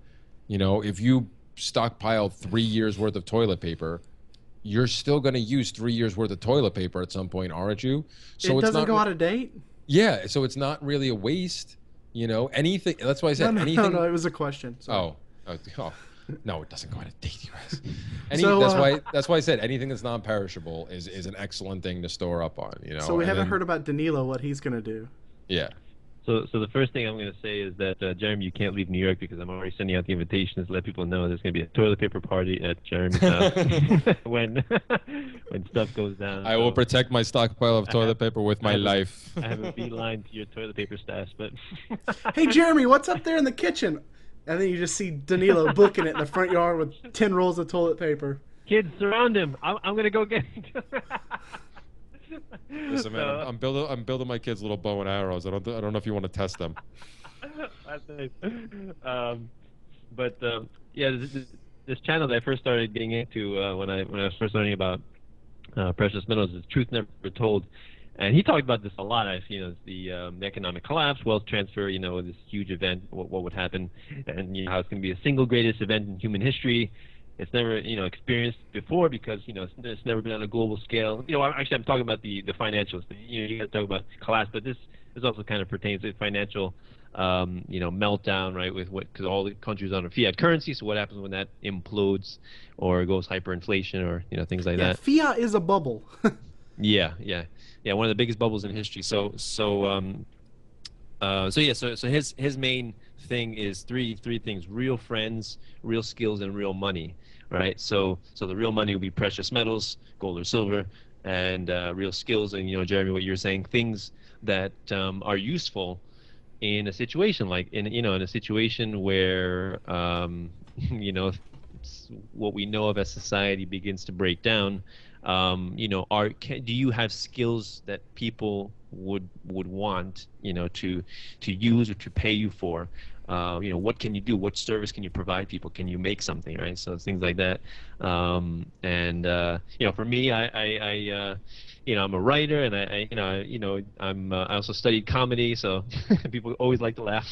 S2: You know, if you stockpile three years worth of toilet paper, you're still going to use three years worth of toilet paper at some point, aren't you? So
S3: It
S2: it's
S3: doesn't
S2: not
S3: go
S2: re-
S3: out of date.
S2: Yeah, so it's not really a waste. You know, anything. That's why I
S3: No,
S2: said
S3: no,
S2: anything.
S3: no, no. It was a question. Sorry.
S2: Oh, oh, oh, no, it doesn't go out of date, U S. Any,
S3: So,
S2: that's
S3: uh,
S2: why that's why I said anything that's non-perishable is is an excellent thing to store up on. You know.
S3: So we
S2: and
S3: haven't
S2: then-
S3: heard about Danilo, what he's gonna do.
S2: Yeah.
S1: So, so the first thing I'm going to say is that uh, Jeremy, you can't leave New York because I'm already sending out the invitations to let people know there's going to be a toilet paper party at Jeremy's house when when stuff goes down.
S2: I will
S1: So
S2: protect my stockpile of
S1: I
S2: toilet
S1: have-
S2: paper with
S1: I
S2: my
S1: have a-
S2: life.
S1: I have a beeline to your toilet paper stash, but
S3: Hey, Jeremy, what's up there in the kitchen? And then you just see Danilo booking it in the front yard with ten rolls of toilet paper.
S1: kids surround him. I'm, I'm going to go get.
S2: Listen, man, I'm, I'm building I'm building my kids little bow and arrows. I don't I don't know if you want to test them.
S1: That's nice. Um, but um, yeah, this, this, this channel that I first started getting into uh, when I when I was first learning about uh, precious metals is Truth Never Told, and he talked about this a lot. I you know the, um, the economic collapse, wealth transfer, you know this huge event, what, what would happen, and you know how it's going to be the single greatest event in human history. It's never, you know, experienced before because, you know, it's, it's never been on a global scale. You know, actually, I'm talking about the, the financials. You know, you guys talk about collapse, but this this also kind of pertains to financial, um, you know, meltdown, right? With what because all the countries are on a fiat currency. So what happens when that implodes or goes hyperinflation or you know things like
S3: Yeah,
S1: that?
S3: fiat is a bubble.
S1: Yeah, yeah, yeah. One of the biggest bubbles in history. So, so, um, uh, so yeah. So, so his his main thing is three three things: real friends, real skills, and real money. Right. So, so the real money will be precious metals, gold or silver, and uh, real skills. And you know, Jeremy, what you're saying, things that um, are useful in a situation like in you know in a situation where um, you know what we know of as society begins to break down. Um, you know, are can, do you have skills that people would would want you know to to use or to pay you for? Uh, you know, what can you do? What service can you provide people? Can you make something, right? So things like that. Um, and uh, you know, for me, I, I, I uh, you know, I'm a writer, and I, I you know, I, you know, I'm uh, I also studied comedy, so people always like to laugh.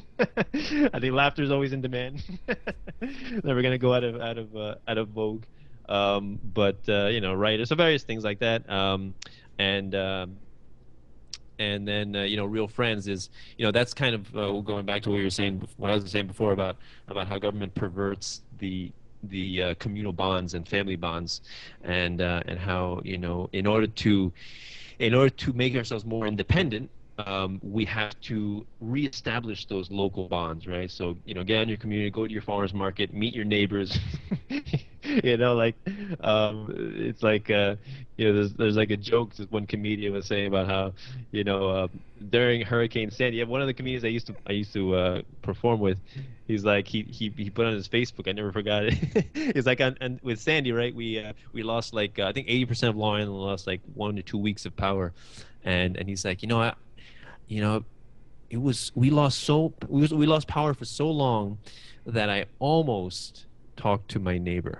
S1: I think laughter is always in demand. Never gonna go out of out of uh, out of vogue. Um, but uh, you know, writer, so various things like that. Um, and um, and then uh, you know real friends is you know that's kind of uh, going back to what you were saying what I was saying before about about how government perverts the the uh, communal bonds and family bonds and uh, and how you know in order to in order to make ourselves more independent um, we have to reestablish those local bonds, right? So you know get in your community, go to your farmers market, meet your neighbors. You know, like um, it's like uh, you know, there's there's like a joke that one comedian was saying about how you know uh, during Hurricane Sandy, one of the comedians I used to I used to uh, perform with, he's like he, he he put on his Facebook, I never forgot it. He's like on, on with Sandy, right? We uh, we lost like uh, I think eighty percent of Long Island lost like one to two weeks of power, and and he's like, you know, I, you know, it was we lost so we, was, we lost power for so long that I almost talked to my neighbor.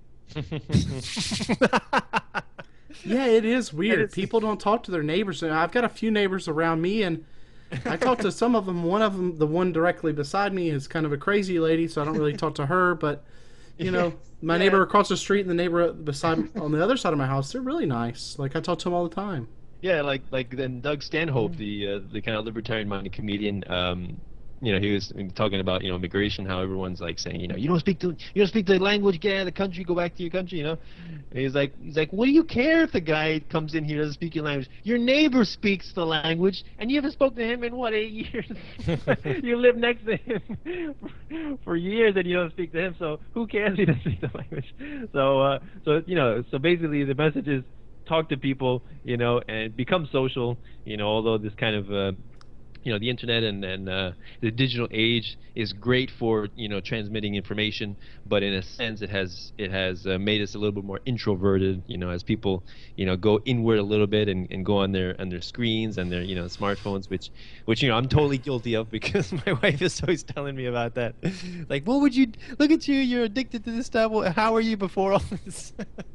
S3: Yeah, it is weird.
S1: it's-
S3: People don't talk to their neighbors. And I've got a few neighbors around me, and I talk to some of them. One of them, the one directly beside me, is kind of a crazy lady, so I don't really talk to her. But you know, my
S1: Yeah.
S3: neighbor across the street and the neighbor beside on the other side of my house, they're really nice. Like I talk to them all the time.
S1: Yeah, like like then Doug Stanhope, the uh, the kind of libertarian-minded comedian, um, you know, he was talking about you know immigration, how everyone's like saying, you know, you don't speak the you don't speak the language, get out of the country, go back to your country, you know. And he's like he's like, what do you care if the guy comes in here doesn't speak your language? Your neighbor speaks the language, and you haven't spoken to him in what eight years? You live next to him for, for years, and you don't speak to him. So who cares if he doesn't speak the language? So uh, so you know, so basically the message is talk to people, you know, and become social, you know, although this kind of, uh, you know, the internet and, and uh, the digital age is great for, you know, transmitting information, but in a sense it has it has uh, made us a little bit more introverted, you know, as people, you know, go inward a little bit and, and go on their on their screens and their, you know, smartphones, which, which, you know, I'm totally guilty of because my wife is always telling me about that. Like, what would you, look at you, you're addicted to this stuff. Well, how were you before all this?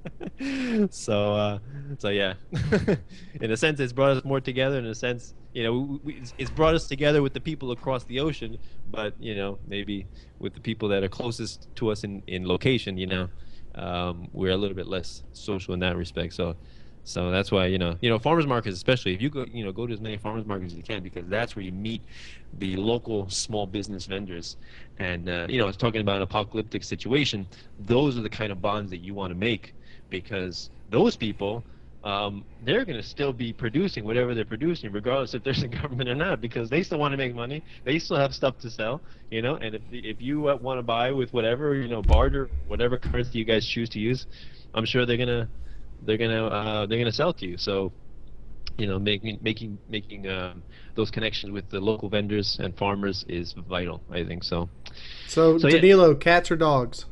S1: so uh, so yeah, in a sense, it's brought us more together. In a sense, you know, we, we, it's it's brought us together with the people across the ocean, but you know, maybe with the people that are closest to us in in location, you know, um, we're a little bit less social in that respect. So. So that's why, you know, you know, farmers markets, especially if you go, you know, go to as many farmers markets as you can, because that's where you meet the local small business vendors. And, uh, you know, it's talking about an apocalyptic situation. Those are the kind of bonds that you want to make, because those people, um, they're going to still be producing whatever they're producing, regardless if there's a government or not, because they still want to make money. They still have stuff to sell, you know, and if, if you uh, want to buy with whatever, you know, barter, whatever currency you guys choose to use, I'm sure they're going to, they're gonna uh, they're gonna sell to you. So, you know, making making making um, those connections with the local vendors and farmers is vital, I think. So,
S3: So,
S1: so yeah.
S3: Danilo, cats or dogs?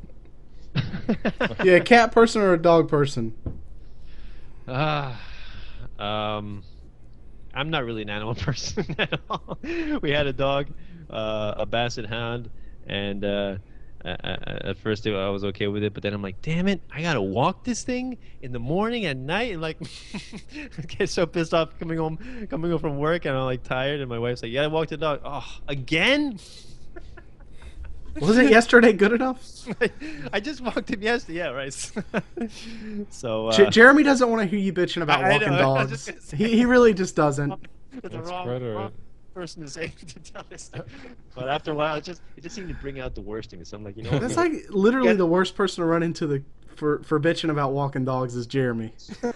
S3: You a cat person or a dog person?
S1: Ah, um, I'm not really an animal person at all. We had a dog, uh, a basset hound, and uh, at first I was okay with it, but then I'm like, damn it, I gotta walk this thing in the morning and night, and like, I get so pissed off coming home, coming home from work, and I'm like tired, and my wife's like, yeah, I walked the dog. Oh, again?
S3: Wasn't yesterday good enough?
S1: I just walked him yesterday. Yeah, right. So uh,
S3: J- Jeremy doesn't want to hear you bitching about
S1: I
S3: walking
S1: know,
S3: dogs. He he really just doesn't.
S1: It's the
S2: That's
S1: wrong,
S2: quite all
S1: wrong
S2: right.
S1: person to say to tell this. But after a while, it just it just seemed to bring out the worst in me. So I'm like, you know, what?
S3: That's like literally the worst person to run into the for for bitching about walking dogs is Jeremy.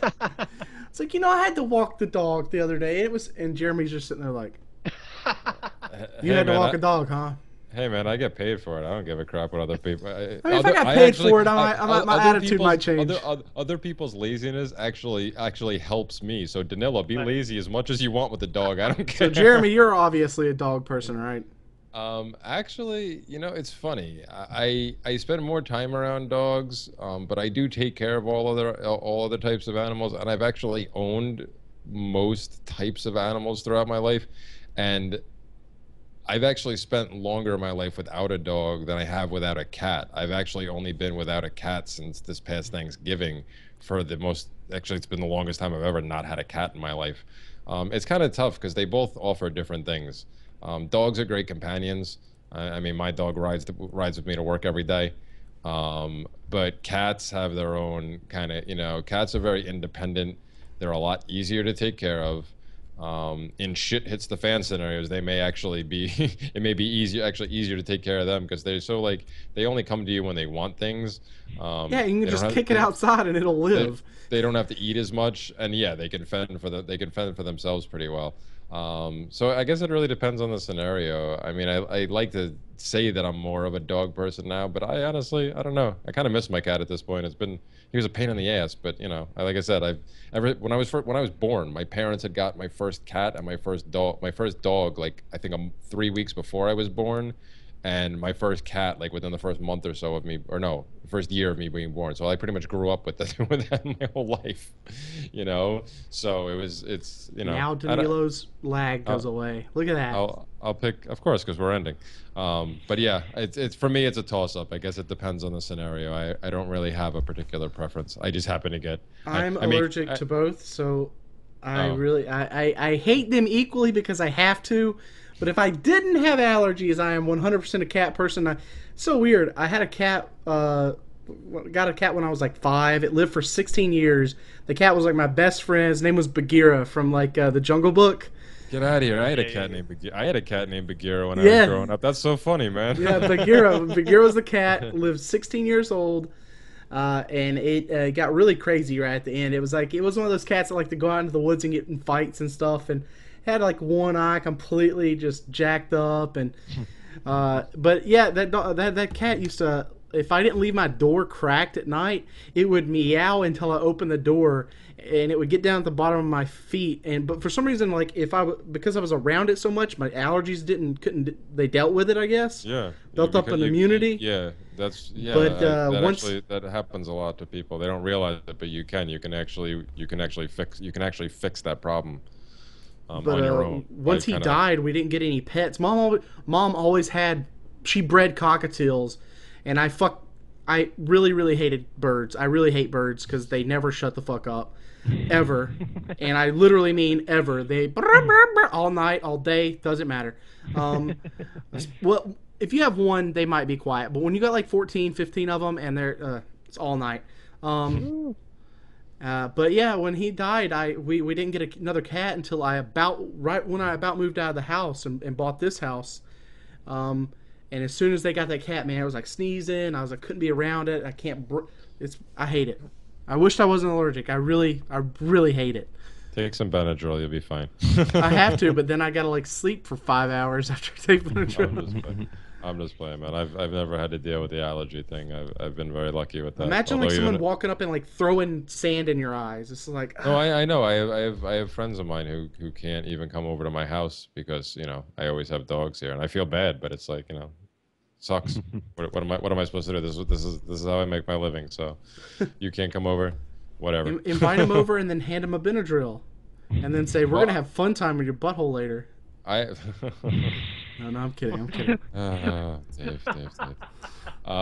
S3: It's like, you know, I had to walk the dog the other day. It was, and Jeremy's just sitting there like, you
S2: Hey,
S3: had to
S2: man,
S3: walk
S2: I-
S3: a dog, huh?
S2: Hey man, I get paid for it. I don't give a crap what other people. I,
S3: I mean, if
S2: other-
S3: I got paid
S2: actually-
S3: for it, I might, I might, my
S2: other
S3: attitude
S2: people's-
S3: might change.
S2: Other, other, other people's laziness actually actually helps me. So Danilo, be
S1: Right.
S2: lazy as much as you want with the dog. I don't
S3: So
S2: care.
S3: Jeremy, you're obviously a dog person, right?
S2: Um, actually, you know, it's funny. I I spend more time around dogs, um, but I do take care of all other all other types of animals, and I've actually owned most types of animals throughout my life, and I've actually spent longer in my life without a dog than I have without a cat. I've actually only been without a cat since this past Thanksgiving for the most, actually it's been the longest time I've ever not had a cat in my life. Um, it's kind of tough because they both offer different things. Um, dogs are great companions. I, I mean, my dog rides to, rides with me to work every day. Um, but cats have their own kind of, you know, cats are very independent. They're a lot easier to take care of. Um, in shit hits the fan scenarios, they may actually be, it may be easier, actually easier to take care of them because they're so like, they only come to you when they want things. Um,
S3: Yeah, you can
S2: they don't
S3: just
S2: have-
S3: kick it
S2: they-
S3: outside and it'll
S2: they,
S3: live.
S2: they don't have to eat as much, and yeah, they can fend for the, they can fend for themselves pretty well. Um, so I guess it really depends on the scenario. I mean, I, I like to say that I'm more of a dog person now, but I honestly, I don't know. I kind of miss my cat at this point. It's been, he was a pain in the ass, but you know, I- like I said, I've ever, when I was fir- when I was born, my parents had got my first cat and my first dog, my first dog, like I think um, three weeks before I was born, and my first cat, like within the first month or so of me, or no, the first year of me being born. So I pretty much grew up with that, with that my whole life, you know. So it was, it's, you know.
S3: Now
S2: I don't-
S3: Danilo's lag goes
S2: Oh.
S3: away. Look at that.
S2: I'll I'll pick, of course, because we're ending. Um, but yeah, it's it's for me, it's a toss up. I guess it depends on the scenario. I, I don't really have a particular preference. I just happen to get. I-
S3: I'm
S2: I mean,
S3: allergic
S2: I-
S3: to both, so I
S2: Oh.
S3: really I, I, I hate them equally because I have to. But if I didn't have allergies, I am one hundred percent a cat person. I, so weird. I had a cat. Uh, got a cat when I was like five. It lived for sixteen years. The cat was like my best friend. His name was Bagheera from like uh, the Jungle Book.
S2: Get out of here! I had a
S1: Yeah, yeah,
S2: cat
S1: yeah.
S2: named Bagheera. I had a cat named Bagheera when I
S3: Yeah.
S2: was growing up. That's so funny, man.
S3: Yeah, Bagheera. Bagheera was the cat. Lived sixteen years old. Uh, and it uh, got really crazy right at the end. It was like it was one of those cats that like to go out into the woods and get in fights and stuff, and had like one eye completely just jacked up. And uh, but yeah, that do- that that cat used to. If I didn't leave my door cracked at night, it would meow until I opened the door, and it would get down at the bottom of my feet. And but for some reason, like if I w- because I was around it so much, my allergies didn't couldn't they dealt with it, I guess.
S2: Yeah.
S3: Built
S2: you-
S3: up
S2: because
S3: an
S2: you-
S3: immunity?
S2: Yeah, that's yeah.
S3: But,
S2: I-
S3: uh,
S2: that
S3: once-
S2: actually that happens a lot to people. They don't realize it, but you can. You can actually you can actually fix you can actually fix that problem. Um,
S3: But
S2: on your
S3: uh,
S2: own.
S3: once
S2: Like,
S3: he
S2: kinda-
S3: died, we didn't get any pets. Mom, always, mom always had. She bred cockatiels, and I fuck. I really, really hated birds. I really hate birds because they never shut the fuck up, ever. And I literally mean ever. They brr, brr, brr, all night, all day, doesn't matter. Um, well, if you have one, they might be quiet. But when you got like fourteen, fifteen of them, and they're uh, it's all night. Um, uh, but yeah, when he died, I we, we didn't get a, another cat until I about right when I about moved out of the house and, and bought this house. Um, and as soon as they got that cat, man, I was like sneezing. I was like couldn't be around it. I can't. Br- it's I hate it. I wished I wasn't allergic. I really, I really hate it.
S2: Take some Benadryl, you'll be fine.
S3: I have to, but then I gotta like sleep for five hours after I take Benadryl.
S2: I'm just, playing. I'm just playing, man. I've I've never had to deal with the allergy thing. I've I've been very lucky with that.
S3: Imagine
S2: Although
S3: like someone
S2: even,
S3: walking up and like throwing sand in your eyes. It's like
S2: no, I, I know. I have I have I have friends of mine who who can't even come over to my house because you know I always have dogs here, and I feel bad, but it's like you know, sucks. what, what am I what am I supposed to do? This is this is this is how I make my living. So, you can't come over, whatever.
S3: In- invite him over and then hand him a Benadryl, and then say we're
S2: Well,
S3: gonna have fun time with your butthole later.
S2: I.
S3: No, no, I'm kidding. I'm kidding.
S2: Uh, Dave, Dave, Dave. Uh,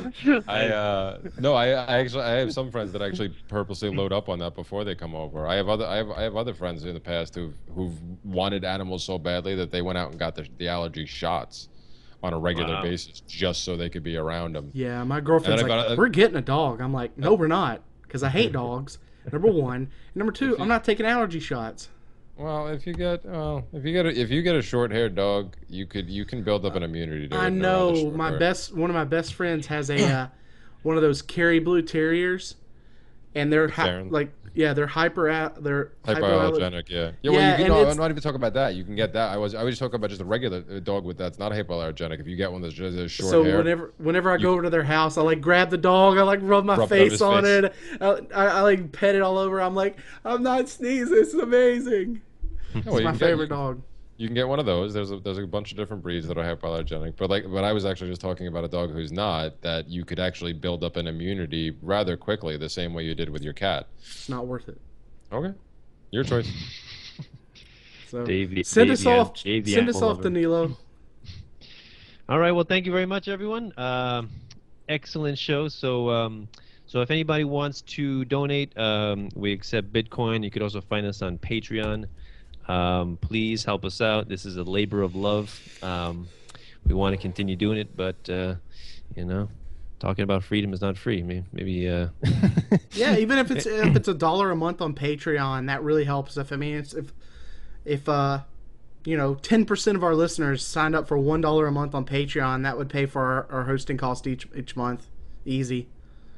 S2: I uh, no, I, I actually I have some friends that actually purposely load up on that before they come over. I have other I have I have other friends in the past who've who've wanted animals so badly that they went out and got the, the allergy shots on a regular
S1: Wow.
S2: basis just so they could be around them.
S3: Yeah, my girlfriend's
S2: And then I
S3: like,
S2: got a-
S3: we're getting a dog. I'm like, no, we're not, because I hate dogs. Number one, and number two, I'm not taking allergy shots.
S2: Well, if you get well, if you get a, if you get a short-haired dog, you could you can build up an immunity to it.
S3: I
S2: around the
S3: know
S2: short
S3: my
S2: hair.
S3: best one of my best friends has a uh, one of those Kerry Blue Terriers, and they're hi-
S2: Darren.
S3: like yeah they're hyper out they're
S2: Hypoallergenic, yeah. Yeah,
S3: Yeah,
S2: well, you can,
S3: and
S2: no,
S3: it's-
S2: I'm not even talking about that. You can get that. I was I was just talking about just a regular uh, dog with that's not hypoallergenic. If you get one that's just a short
S3: So
S2: hair,
S3: whenever whenever I
S2: you-
S3: go over to their house, I like grab the dog, I like rub my
S2: Rub it on
S3: face
S2: his
S3: on
S2: face.
S3: it, I, I, I like pet it all over. I'm like, I'm not sneezing. It's amazing.
S2: No,
S3: It's
S2: well, you
S3: my
S2: can get-
S3: favorite
S2: you-
S3: dog.
S2: You can get one of those. There's a there's a bunch of different breeds that are hypoallergenic. But like, but I was actually just talking about a dog who's not. That you could actually build up an immunity rather quickly, the same way you did with your cat.
S3: It's not worth it.
S2: Okay, your choice.
S3: So
S1: Dave the-
S3: send
S1: Dave
S3: us
S1: the an-
S3: off.
S1: Dave the
S3: Send us
S1: animal
S3: off,
S1: lover.
S3: Danilo.
S1: All right. Well, thank you very much, everyone. Um, excellent show. So, um, so if anybody wants to donate, um, we accept Bitcoin. You could also find us on Patreon. Um, please help us out. This is a labor of love. Um, we want to continue doing it, but uh, you know, talking about freedom is not free. Maybe, maybe uh...
S3: Yeah, even if it's if it's a dollar a month on Patreon, that really helps. If I mean, it's, if if uh, you know, ten percent of our listeners signed up for one dollar a month on Patreon, that would pay for our, our hosting cost each each month, easy.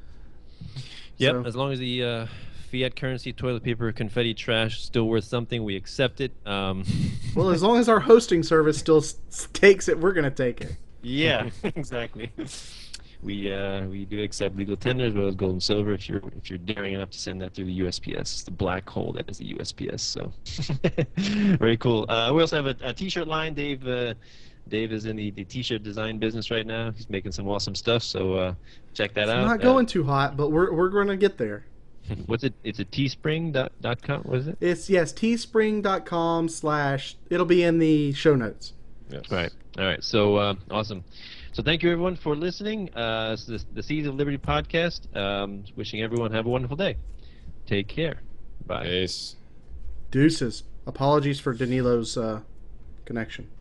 S1: Yep.
S3: So-
S1: As long as the uh, fiat currency, toilet paper, confetti, trash is still worth something, we accept it. Um,
S3: Well, as long as our hosting service still s- takes it, we're gonna take it.
S1: yeah, exactly. We uh, we do accept legal tender as well as gold and silver if you're if you're daring enough to send that through the U S P S. It's the black hole that is the U S P S. So very cool. Uh, we also have a, a T-shirt line. Dave uh, Dave is in the, the T-shirt design business right now. He's making some awesome stuff. So uh, check that
S3: It's
S1: out.
S3: not
S1: Uh,
S3: going too hot, but we're we're gonna get there.
S1: what's it? It's a teespring dot dot com. What is it?
S3: It's yes, teespring dot com slash. It'll be in the show notes.
S2: Yes.
S1: All right. All right. So uh, awesome. So thank you everyone for listening. Uh, this is the Seeds of Liberty podcast. Um, wishing everyone have a wonderful day. Take care. Bye.
S2: Peace.
S3: Deuces. Apologies for Danilo's uh, connection.